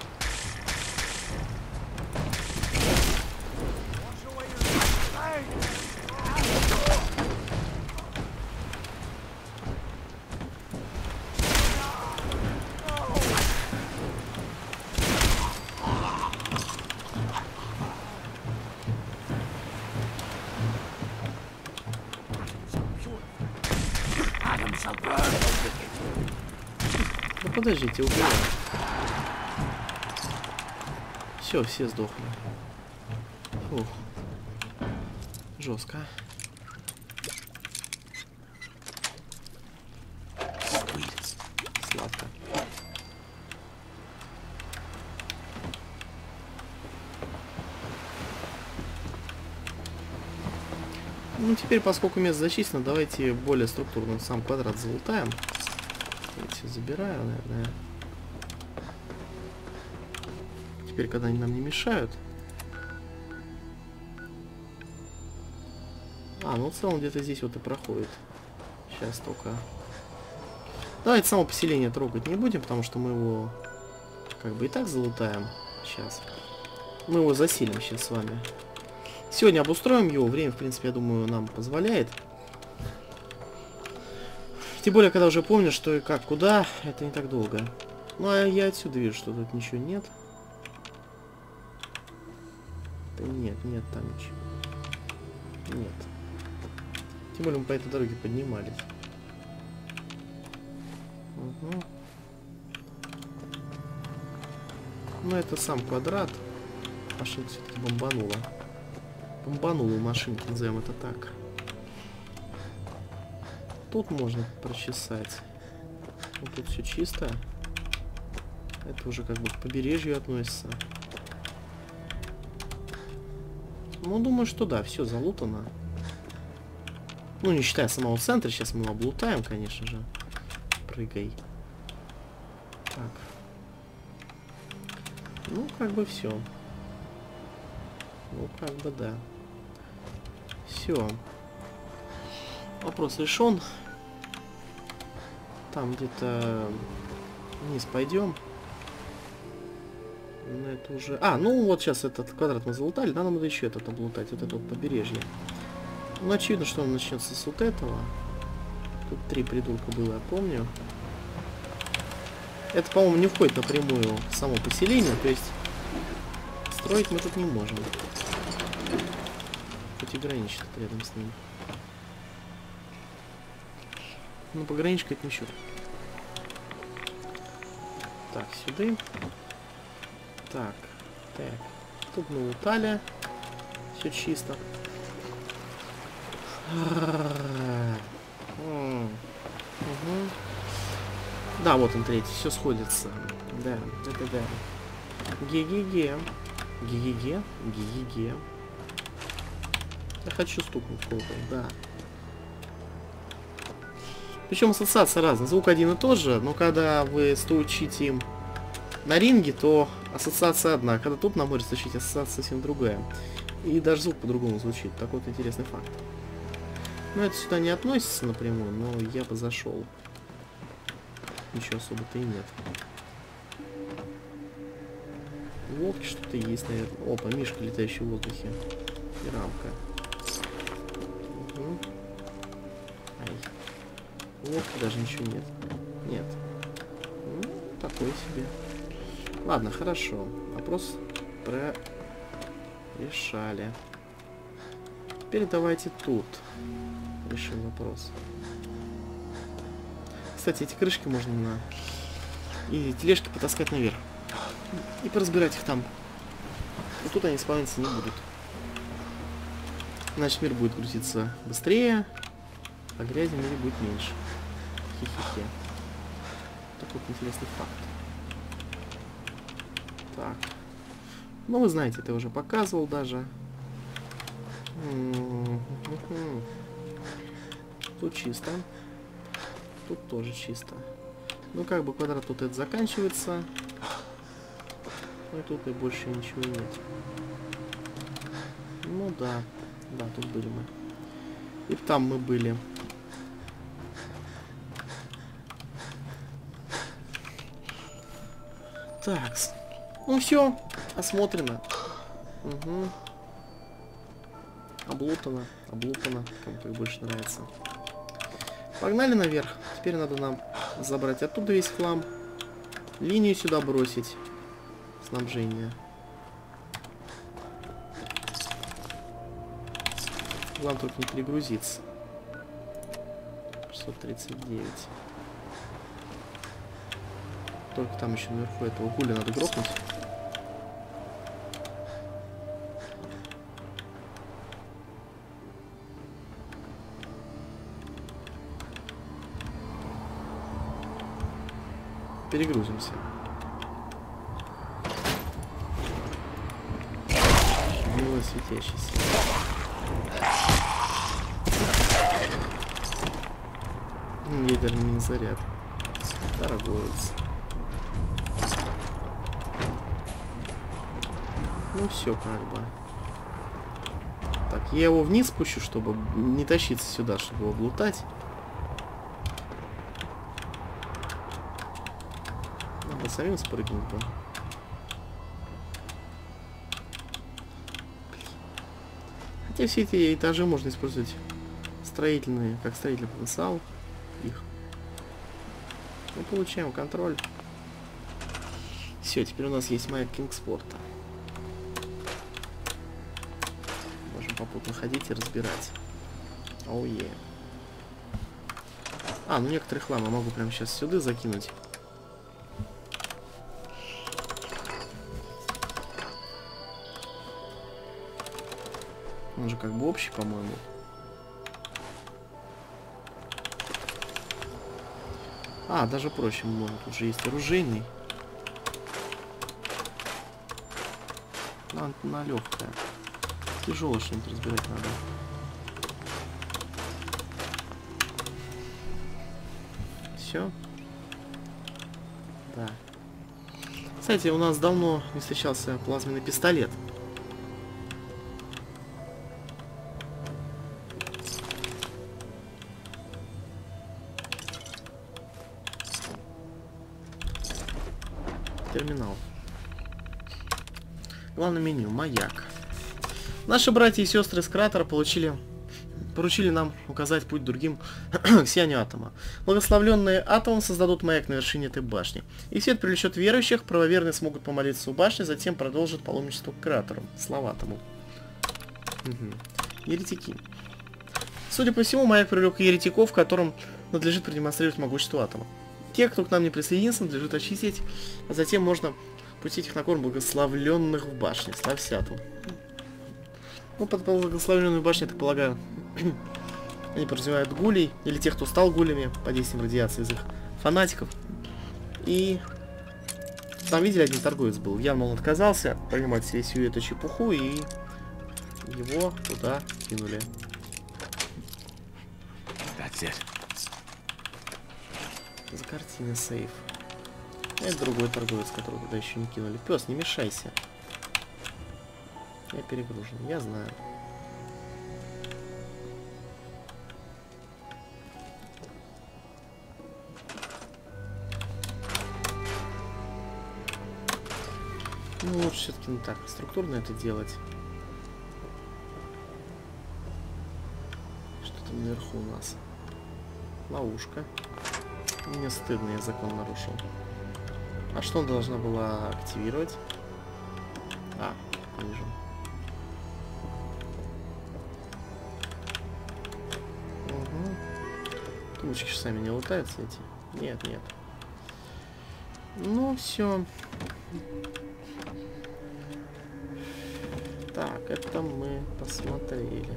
Да подождите, убиваю. Все, все сдохли. Фух. Жестко. Сладко. Ну теперь, поскольку место зачислено, давайте более структурно сам квадрат залутаем. Все забираю, наверное. Теперь, когда они нам не мешают. А, ну в целом где-то здесь вот и проходит. Сейчас только. Давайте само поселение трогать не будем, потому что мы его как бы и так залутаем. Сейчас. Мы его заселим сейчас с вами. Сегодня обустроим его. Время, в принципе, я думаю, нам позволяет. Тем более, когда уже помню, что и как, куда, это не так долго. Ну, а я отсюда вижу, что тут ничего нет. Да нет, нет там ничего. Нет. Тем более, мы по этой дороге поднимались. Угу. Ну, это сам квадрат. Машинка все-таки бомбанула. Бомбанула машинка, назовем это так. Тут можно прочесать. Вот тут все чисто. Это уже как бы к побережью относится. Ну, думаю, что да, все залутано. Ну, не считая самого центра, сейчас мы его облутаем, конечно же. Прыгай. Так. Ну, как бы все. Ну, как бы да. Все. Вопрос решен. Там где-то вниз пойдем. На это уже... А, ну вот сейчас этот квадрат мы залутали. Нам надо еще этот облутать. Вот это вот побережье. Ну, очевидно, что он начнется с вот этого. Тут три придурка было, я помню. Это, по-моему, не входит напрямую в само поселение. То есть строить мы тут не можем. Хоть и граничит рядом с ним. Ну, пограничка это ничего. Так, сюда. Так, так. Тут мы лутали. Все чисто. Угу. Да, вот он третий. Все сходится. Да, это да. Ге-ге-ге. Ге-ге-ге. Ге-ге-ге. Я хочу стукнуть кого-то, да. Причем ассоциация разная. Звук один и тот же, но когда вы стучите им на ринге, то ассоциация одна. Когда тут на море стучить, ассоциация совсем другая. И даже звук по-другому звучит. Такой вот интересный факт. Ну, это сюда не относится напрямую, но я бы зашел. Ничего особо-то и нет. Волки что-то есть, наверное. Опа, мишка, летающий в воздухе. И рамка. Угу. Ай. Волки даже ничего нет. Нет. Ну, такой себе. Ладно, хорошо. Вопрос про... решали. Теперь давайте тут решим вопрос. Кстати, эти крышки можно на... и тележки потаскать наверх. И поразбирать их там. И тут они спавниться не будут. Значит, мир будет грузиться быстрее, а грязи в мире будет меньше. Хе-хе-хе. Такой вот интересный факт. Так. Ну, вы знаете, это я уже показывал даже. Тут чисто. Тут тоже чисто. Ну, как бы квадрат тут это заканчивается. Ну, и тут и больше ничего нет. Ну, да. Да, тут были мы. И там мы были. Так. Ну, все. Осмотрено. Угу. Облутано. Облутано. Кому как больше нравится. Погнали наверх. Теперь надо нам забрать оттуда весь хлам. Линию сюда бросить. Снабжение. Главное только не перегрузиться. шестьсот тридцать девять. Только там еще наверху этого гуля надо грохнуть. Перегрузимся. Мило светящийся. Ядерный мини-заряд. Торговец. Ну все как бы. Так, я его вниз спущу, чтобы не тащиться сюда, чтобы его облутать. Надо самим спрыгнуть бы. Хотя все эти этажи можно использовать строительные, как строительный потенциал их. Мы получаем контроль. Все, теперь у нас есть маяк Кингспорта. Можем попутно ходить и разбирать. Оу, oh, yeah. А, ну некоторый хлам я могу прямо сейчас сюда закинуть. Он же как бы общий, по-моему. А, даже проще можно. Тут же есть оружейный. На, на легкое. Тяжело что-нибудь разбирать надо. Все. Да. Кстати, у нас давно не встречался плазменный пистолет. Терминал. Главное меню. Маяк. Наши братья и сестры из кратера получили, поручили нам указать путь другим к сиянию атома. Благословленные атомом создадут маяк на вершине этой башни. И свет привлечет верующих, правоверные смогут помолиться у башни, затем продолжат паломничество к кратеру. Слава атому. Угу. Еретики. Судя по всему, маяк привлек еретиков, которым надлежит продемонстрировать могущество атома. Те, кто к нам не присоединился, надлежит очистить, а затем можно пустить их на корм благословленных в башне. Славь Сиату. Ну, под благословленную башню, я так полагаю, они подразумевают гулей, или тех, кто стал гулями по действиям радиации из их фанатиков. И там, видели, один торговец был. Явно он отказался принимать всю эту чепуху, и его туда кинули. За картины сейф. Это другой торговец, которого туда еще не кинули. Пес, не мешайся. Я перегружен, я знаю. Ну, лучше все-таки не так структурно это делать. Что там наверху у нас? Ловушка. Мне стыдно, я закон нарушил. А что он должна была активировать? А, вижу. Угу. Тумочки же сами не лутаются эти? Нет, нет. Ну, все. Так, это мы посмотрели.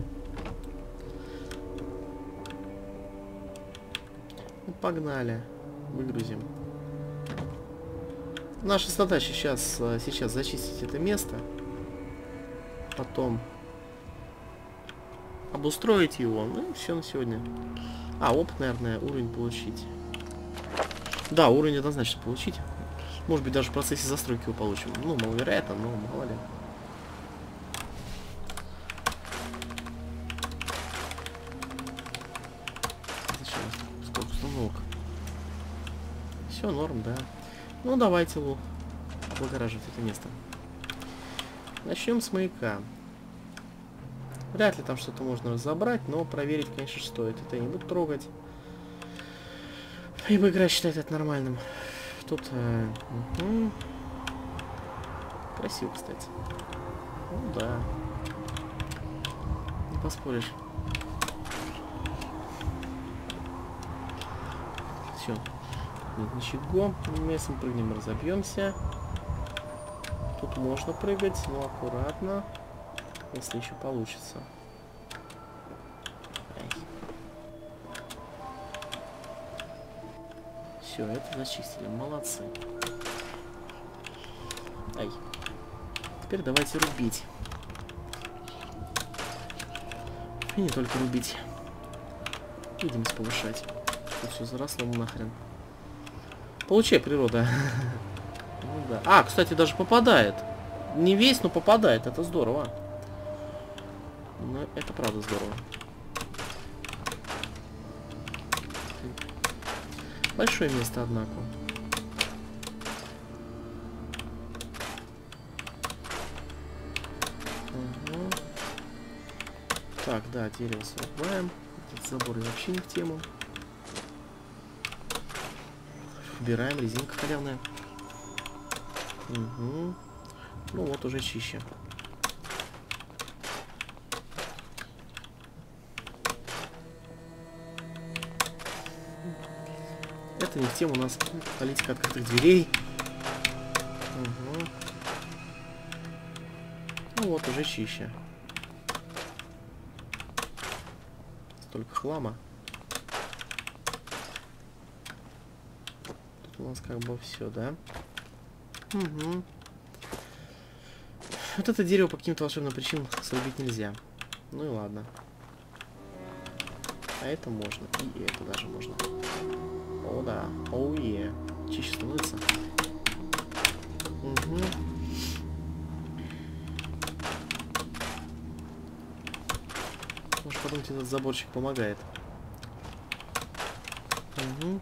Ну, погнали. Выгрузим. Наша задача сейчас, сейчас зачистить это место. Потом обустроить его. Ну и все на сегодня. А, опыт, наверное, уровень получить. Да, уровень однозначно получить. Может быть, даже в процессе застройки его получим. Ну, маловероятно, но мало ли. Все, норм, да. Ну, давайте лу облагораживать это место. Начнем с маяка. Вряд ли там что-то можно разобрать, но проверить, конечно, стоит. Это я не буду трогать. Ибо игра считает это нормальным. Тут... Э, угу. Красиво, кстати. Ну, да. Не поспоришь. Все. Нет ничего. Если мы прыгнем, разобьемся. Тут можно прыгать, но аккуратно. Если еще получится. Все, это зачистили. Молодцы. Ай. Теперь давайте рубить. И не только рубить. Видимость повышать. Тут все заросло нахрен. Получай, природа. Ну, да. А, кстати, даже попадает. Не весь, но попадает. Это здорово. Но это правда здорово. Большое место, однако. Угу. Так, да, дерево срубаем. Этот забор вообще не в тему. Убираем, резинка халявная. Угу. Ну вот, уже чище. Это не в тему, у нас политика открытых дверей. Угу. Ну вот, уже чище. Столько хлама. Тут у нас как бы все, да? Угу. Вот это дерево по каким-то волшебным причинам срубить нельзя. Ну и ладно. А это можно. И это даже можно. О, да. Оу, е. Чище становится. Угу. Может, подумать, этот заборчик помогает. Угу.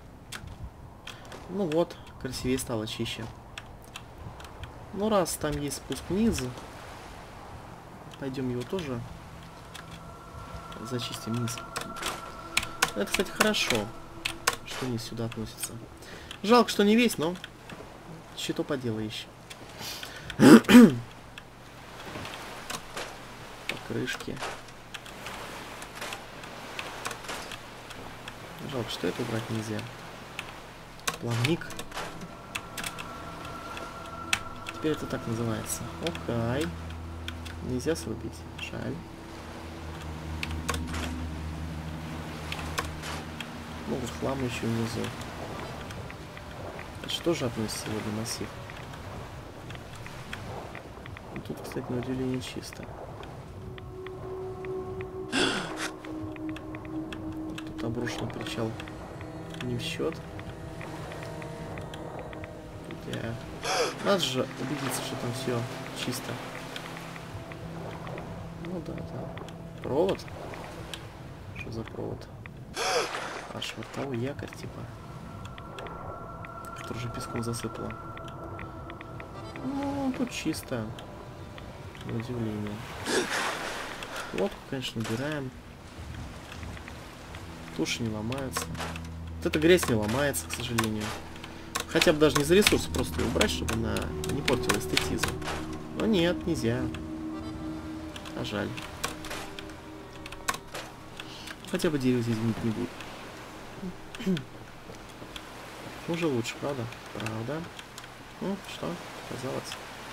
Ну вот, красивее стало, чище. Ну, раз там есть спуск вниз, пойдем его тоже зачистим вниз. Это, кстати, хорошо, что вниз сюда относится. Жалко, что не весь, но что поделаешь. Покрышки. Жалко, что это убрать нельзя. Плавник. Теперь это так называется. Окей. Нельзя срубить. Жаль. Ну, вот хлам еще внизу. Это что же относится сегодня массив? Ну, тут, кстати, на удивление чисто. Тут обрушенный причал не в счет. Тут я... Надо же убедиться, что там все чисто. Ну да, да. Провод? Что за провод? А, швартовой якорь, типа. Который же песком засыпало. Ну, тут чисто. На удивление. Лодку, конечно, убираем. Туши не ломаются. Вот эта грязь не ломается, к сожалению. Хотя бы даже не за ресурсы, просто ее убрать, чтобы она не портила эстетизм. Но нет, нельзя. А жаль. Хотя бы дерево здесь не будет. Уже лучше, правда? Правда. Ну, что? Показалось.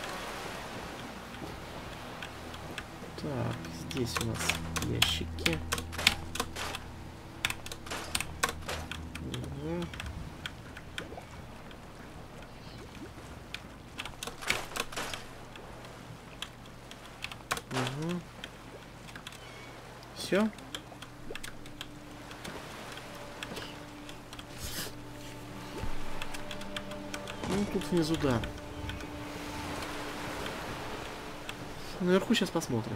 Так, здесь у нас ящики. Угу. Угу. Все. Ну, тут внизу, да. Наверху сейчас посмотрим.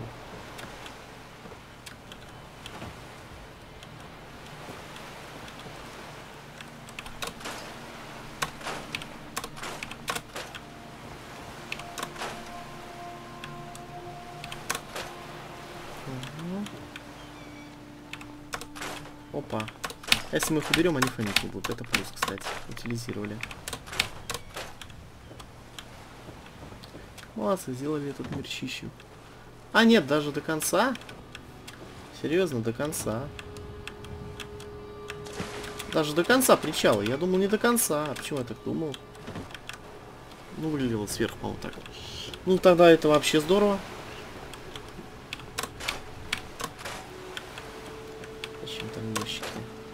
Угу. Опа. Если мы их уберем, они фонить не будут. Это плюс, кстати. Утилизировали. Молодцы, сделали этот мир чище. А, нет, даже до конца? Серьезно, до конца. Даже до конца причала. Я думал, не до конца. А почему я так думал? Ну, выглядело сверху, по-моему, так. Ну, тогда это вообще здорово. Зачем там ящики?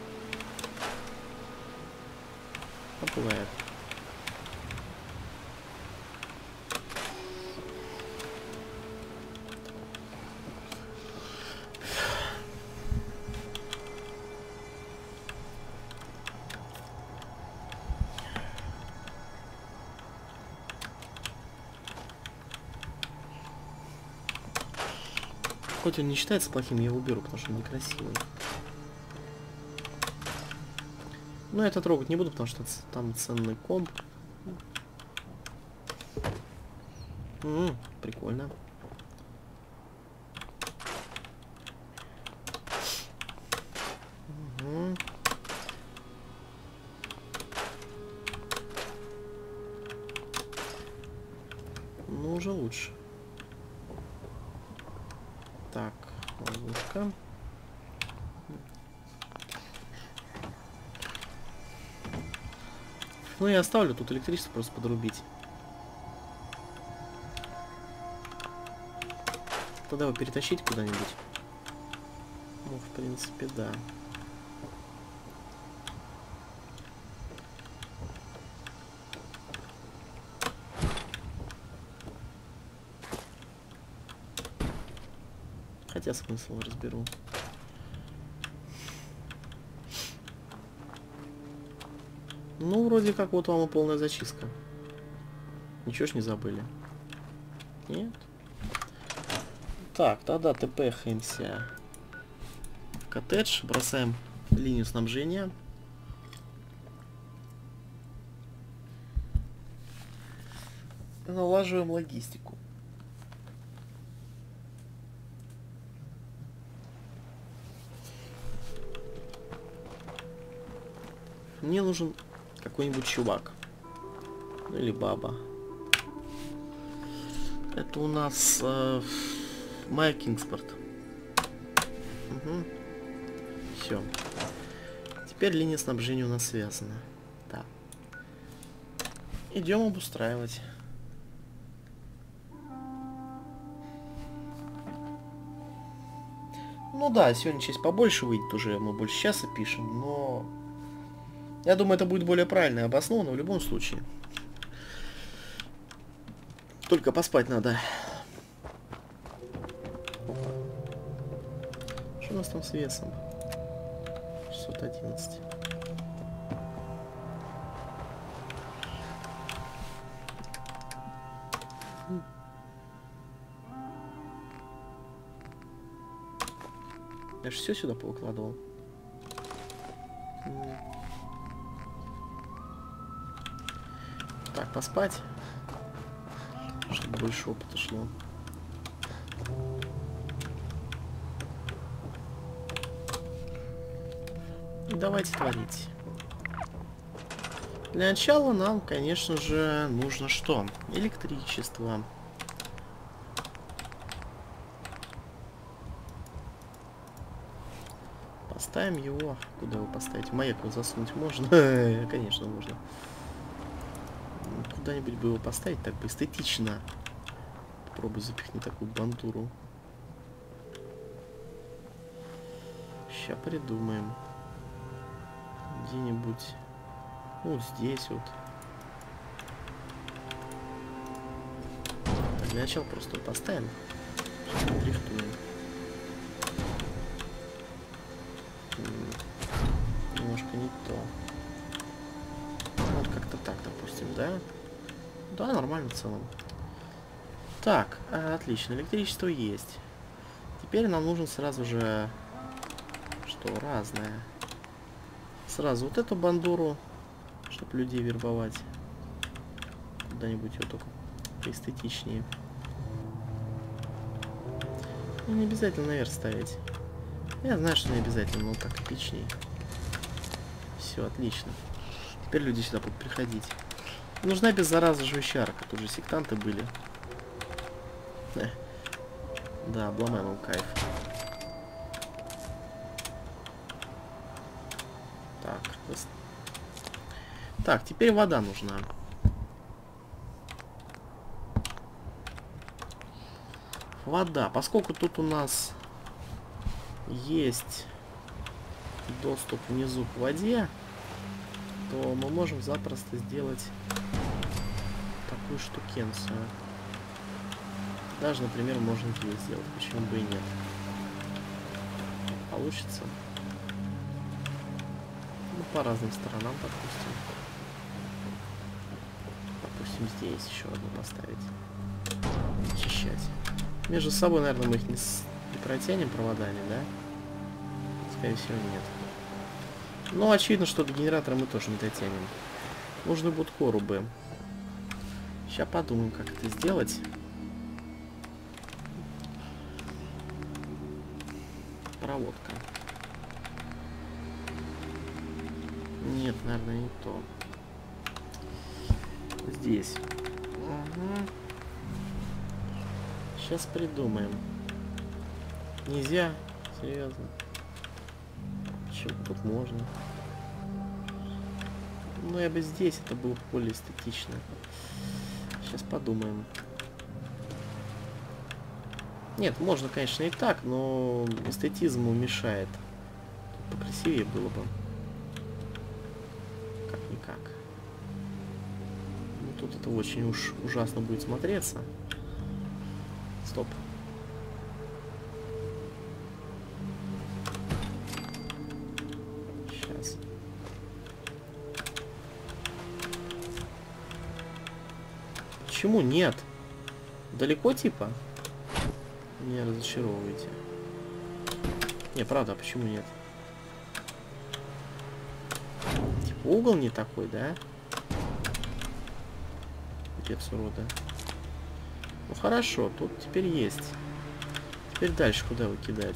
А бывает. Хоть он не считается плохим, я его уберу, потому что он некрасивый. Но это трогать не буду, потому что там ценный комп. М-м, прикольно. Угу. Ну, уже лучше. Так, ловушка. Ну, я оставлю тут электричество просто подрубить. Тогда его перетащить куда-нибудь. Ну, в принципе, да. Хотя смысл разберу. Ну, вроде как вот вам и полная зачистка. Ничего ж не забыли. Нет? Так, тогда тпхаемся в коттедж. Бросаем линию снабжения. Налаживаем логистику. Мне нужен какой-нибудь чувак. Ну или баба. Это у нас э, Майя Кингспорт. Угу. Все. Теперь линия снабжения у нас связана. Да. Идем обустраивать. Ну да, сегодня часть побольше выйдет уже, мы больше часа пишем, но... Я думаю, это будет более правильно и обоснованно в любом случае. Только поспать надо. Опа. Что у нас там с весом? шестьсот одиннадцать. Я же все сюда повыкладывал. Так, поспать. Чтобы больше опыта шло. И давайте творить. Для начала нам, конечно же, нужно что? Электричество. Поставим его. Куда его поставить? В маяк засунуть можно? Конечно, можно. Куда-нибудь бы его поставить так бы эстетично. Попробуй запихни такую бандуру. Сейчас придумаем. Где-нибудь. Ну, здесь вот. Так, для начала просто его поставим. Дрифтуем. Немножко не то. Вот как-то так, допустим, да? Да, нормально в целом. Так, отлично, электричество есть. Теперь нам нужен сразу же... Что, разное. Сразу вот эту бандуру, чтобы людей вербовать. Куда-нибудь ее только поэстетичнее. Ну, не обязательно наверх ставить. Я знаю, что не обязательно, но так эпичнее. Все, отлично. Теперь люди сюда будут приходить. Нужна без заразы живущая арка. Тут же сектанты были. Эх. Да, обломаем им кайф. Так. Так, теперь вода нужна. Вода. Поскольку тут у нас есть доступ внизу к воде, то мы можем запросто сделать такую штукенцию. Даже, например, можно здесь сделать. Почему бы и нет? Получится. Ну, по разным сторонам, допустим. Допустим, здесь еще одну поставить. Очищать. Между собой, наверное, мы их не, с... не протянем проводами, да? Скорее всего, нет. Но очевидно, что до генератора мы тоже не дотянем. Нужны будут корубы. Сейчас подумаем, как это сделать. Проводка. Нет, наверное, не то. Здесь. Угу. Сейчас придумаем. Нельзя? Серьезно? Чего тут можно? Ну, я бы здесь, это было более эстетично. Сейчас подумаем. Нет, можно, конечно, и так, но эстетизму мешает. Тут покрасивее было бы. Как-никак. Ну, тут это очень уж ужасно будет смотреться. Стоп. Сейчас. Почему нет? Далеко типа? Не разочаровывайте. Не, правда, а почему нет? Типа угол не такой, да? Пипец урода. Ну хорошо, тут теперь есть. Теперь дальше куда его кидать?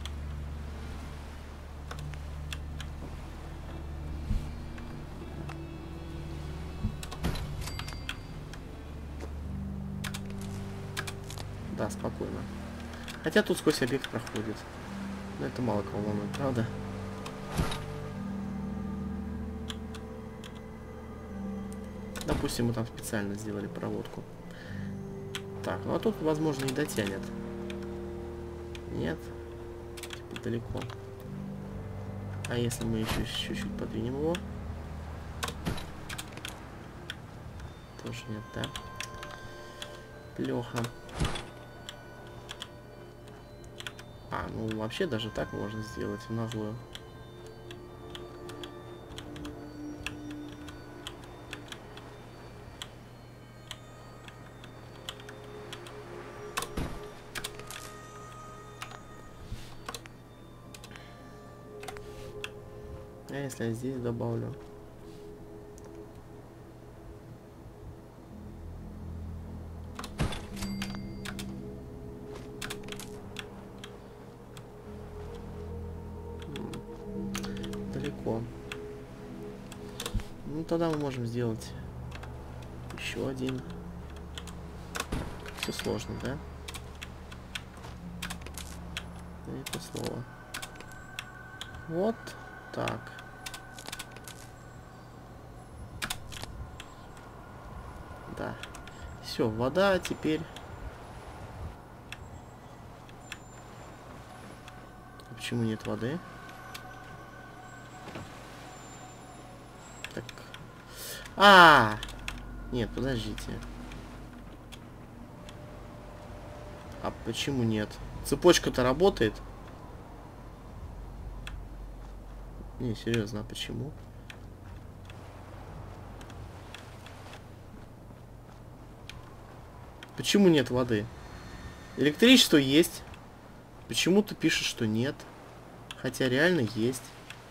Да, спокойно. Хотя тут сквозь объект проходит. Но это мало кого волнует, правда? Допустим, мы там специально сделали проводку. Так, ну а тут, возможно, и дотянет. Нет. Типа далеко. А если мы еще чуть-чуть подвинем его? Тоже нет, да? Плохо. А, ну вообще даже так можно сделать в наглую. А если я здесь добавлю? Далеко. Ну тогда мы можем сделать еще один. Все сложно, да? Да не то слово. Вот так. Да. Все, вода теперь. Почему нет воды? Так. А, нет, подождите. А почему нет? Цепочка-то работает. Не, серьезно, а почему? Почему нет воды? Электричество есть. Почему ты пишешь, что нет? Хотя реально есть.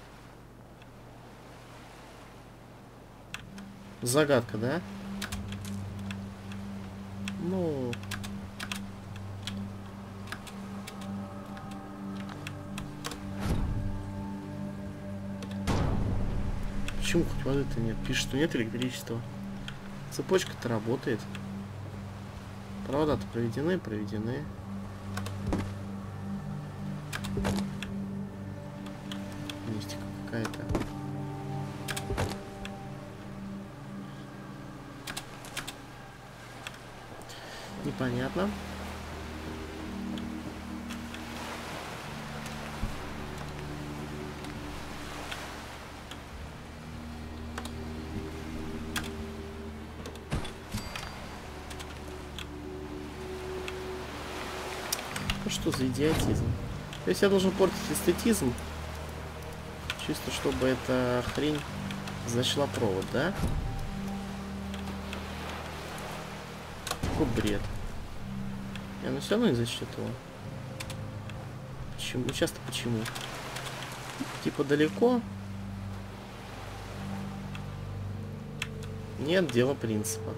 Загадка, да? Ну... Почему хоть воды-то нет? Пишет, что нет электричества. Цепочка-то работает. Провода-то проведены, проведены. Мистика какая-то. Непонятно. Что за идиотизм? То есть я должен портить эстетизм, чисто чтобы эта хрень зашла провод, да? Какой бред. Я, ну все равно не засчитывал. Почему? Часто почему? Типа далеко? Нет, дело принципа.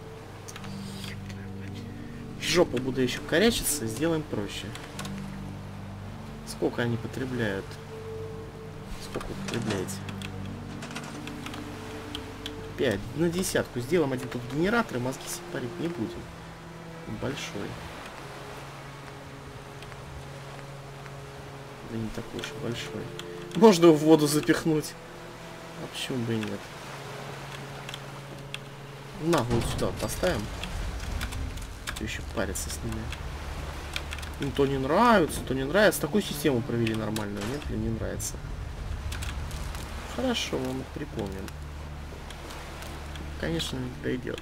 Жопу буду еще корячиться, сделаем проще. Сколько они потребляют? Сколько вы потребляете? пять. На десятку. Сделаем один тут генератор, и мозги себе парить не будем. Большой. Да не такой уж большой. Можно его в воду запихнуть. А почему бы и нет? На, вот сюда вот поставим. Еще париться с ними. Им то не нравится, то не нравится. Такую систему провели нормальную. Нет, или не нравится? Хорошо, мы припомним. Конечно, не дойдет.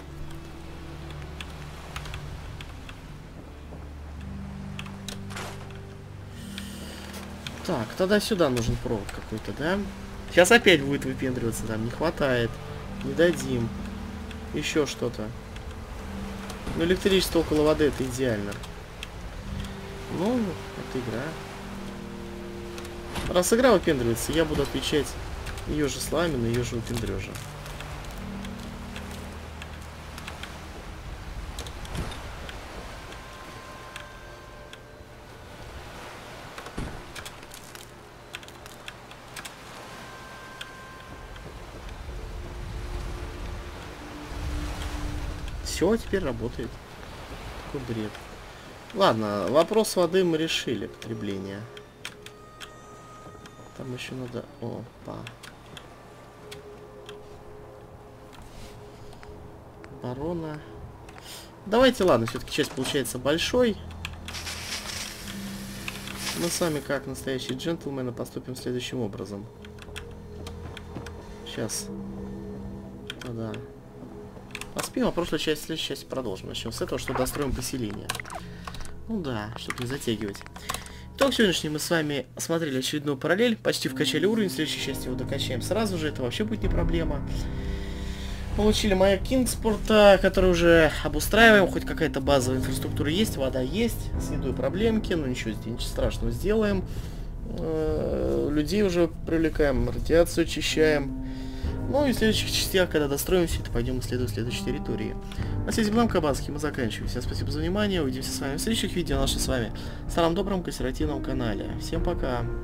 Так, тогда сюда нужен провод какой-то, да? Сейчас опять будет выпендриваться, там не хватает. Не дадим. Еще что-то. Но электричество около воды — это идеально. Ну, это игра. Раз игра выпендривается, я буду отвечать ее же словами на ее же выпендрежа. Все, теперь работает. Какой бред. Ладно, вопрос воды мы решили, потребление. Там еще надо... Опа. оборона. Давайте, ладно, все-таки часть получается большой. Мы с вами, как настоящие джентльмены, поступим следующим образом. Сейчас. Ну да. Поспим, а прошлую часть, следующую часть продолжим. Начнем с этого, что достроим поселение. Ну да, чтобы не затягивать. Итог сегодняшний мы с вами осмотрели очередную параллель, почти вкачали уровень, в следующей части его докачаем сразу же, это вообще будет не проблема. Получили маяк Кингспорта, который уже обустраиваем, хоть какая-то базовая инфраструктура есть, вода есть, с едой проблемки, но ничего здесь ничего страшного сделаем. Людей уже привлекаем, радиацию очищаем. Ну и в следующих частях, когда достроим все это, пойдем исследовать следующие территории. На связи был Кабанский, мы заканчиваем. Всем спасибо за внимание, увидимся с вами в следующих видео на нашем с вами старом добром консервативном канале. Всем пока!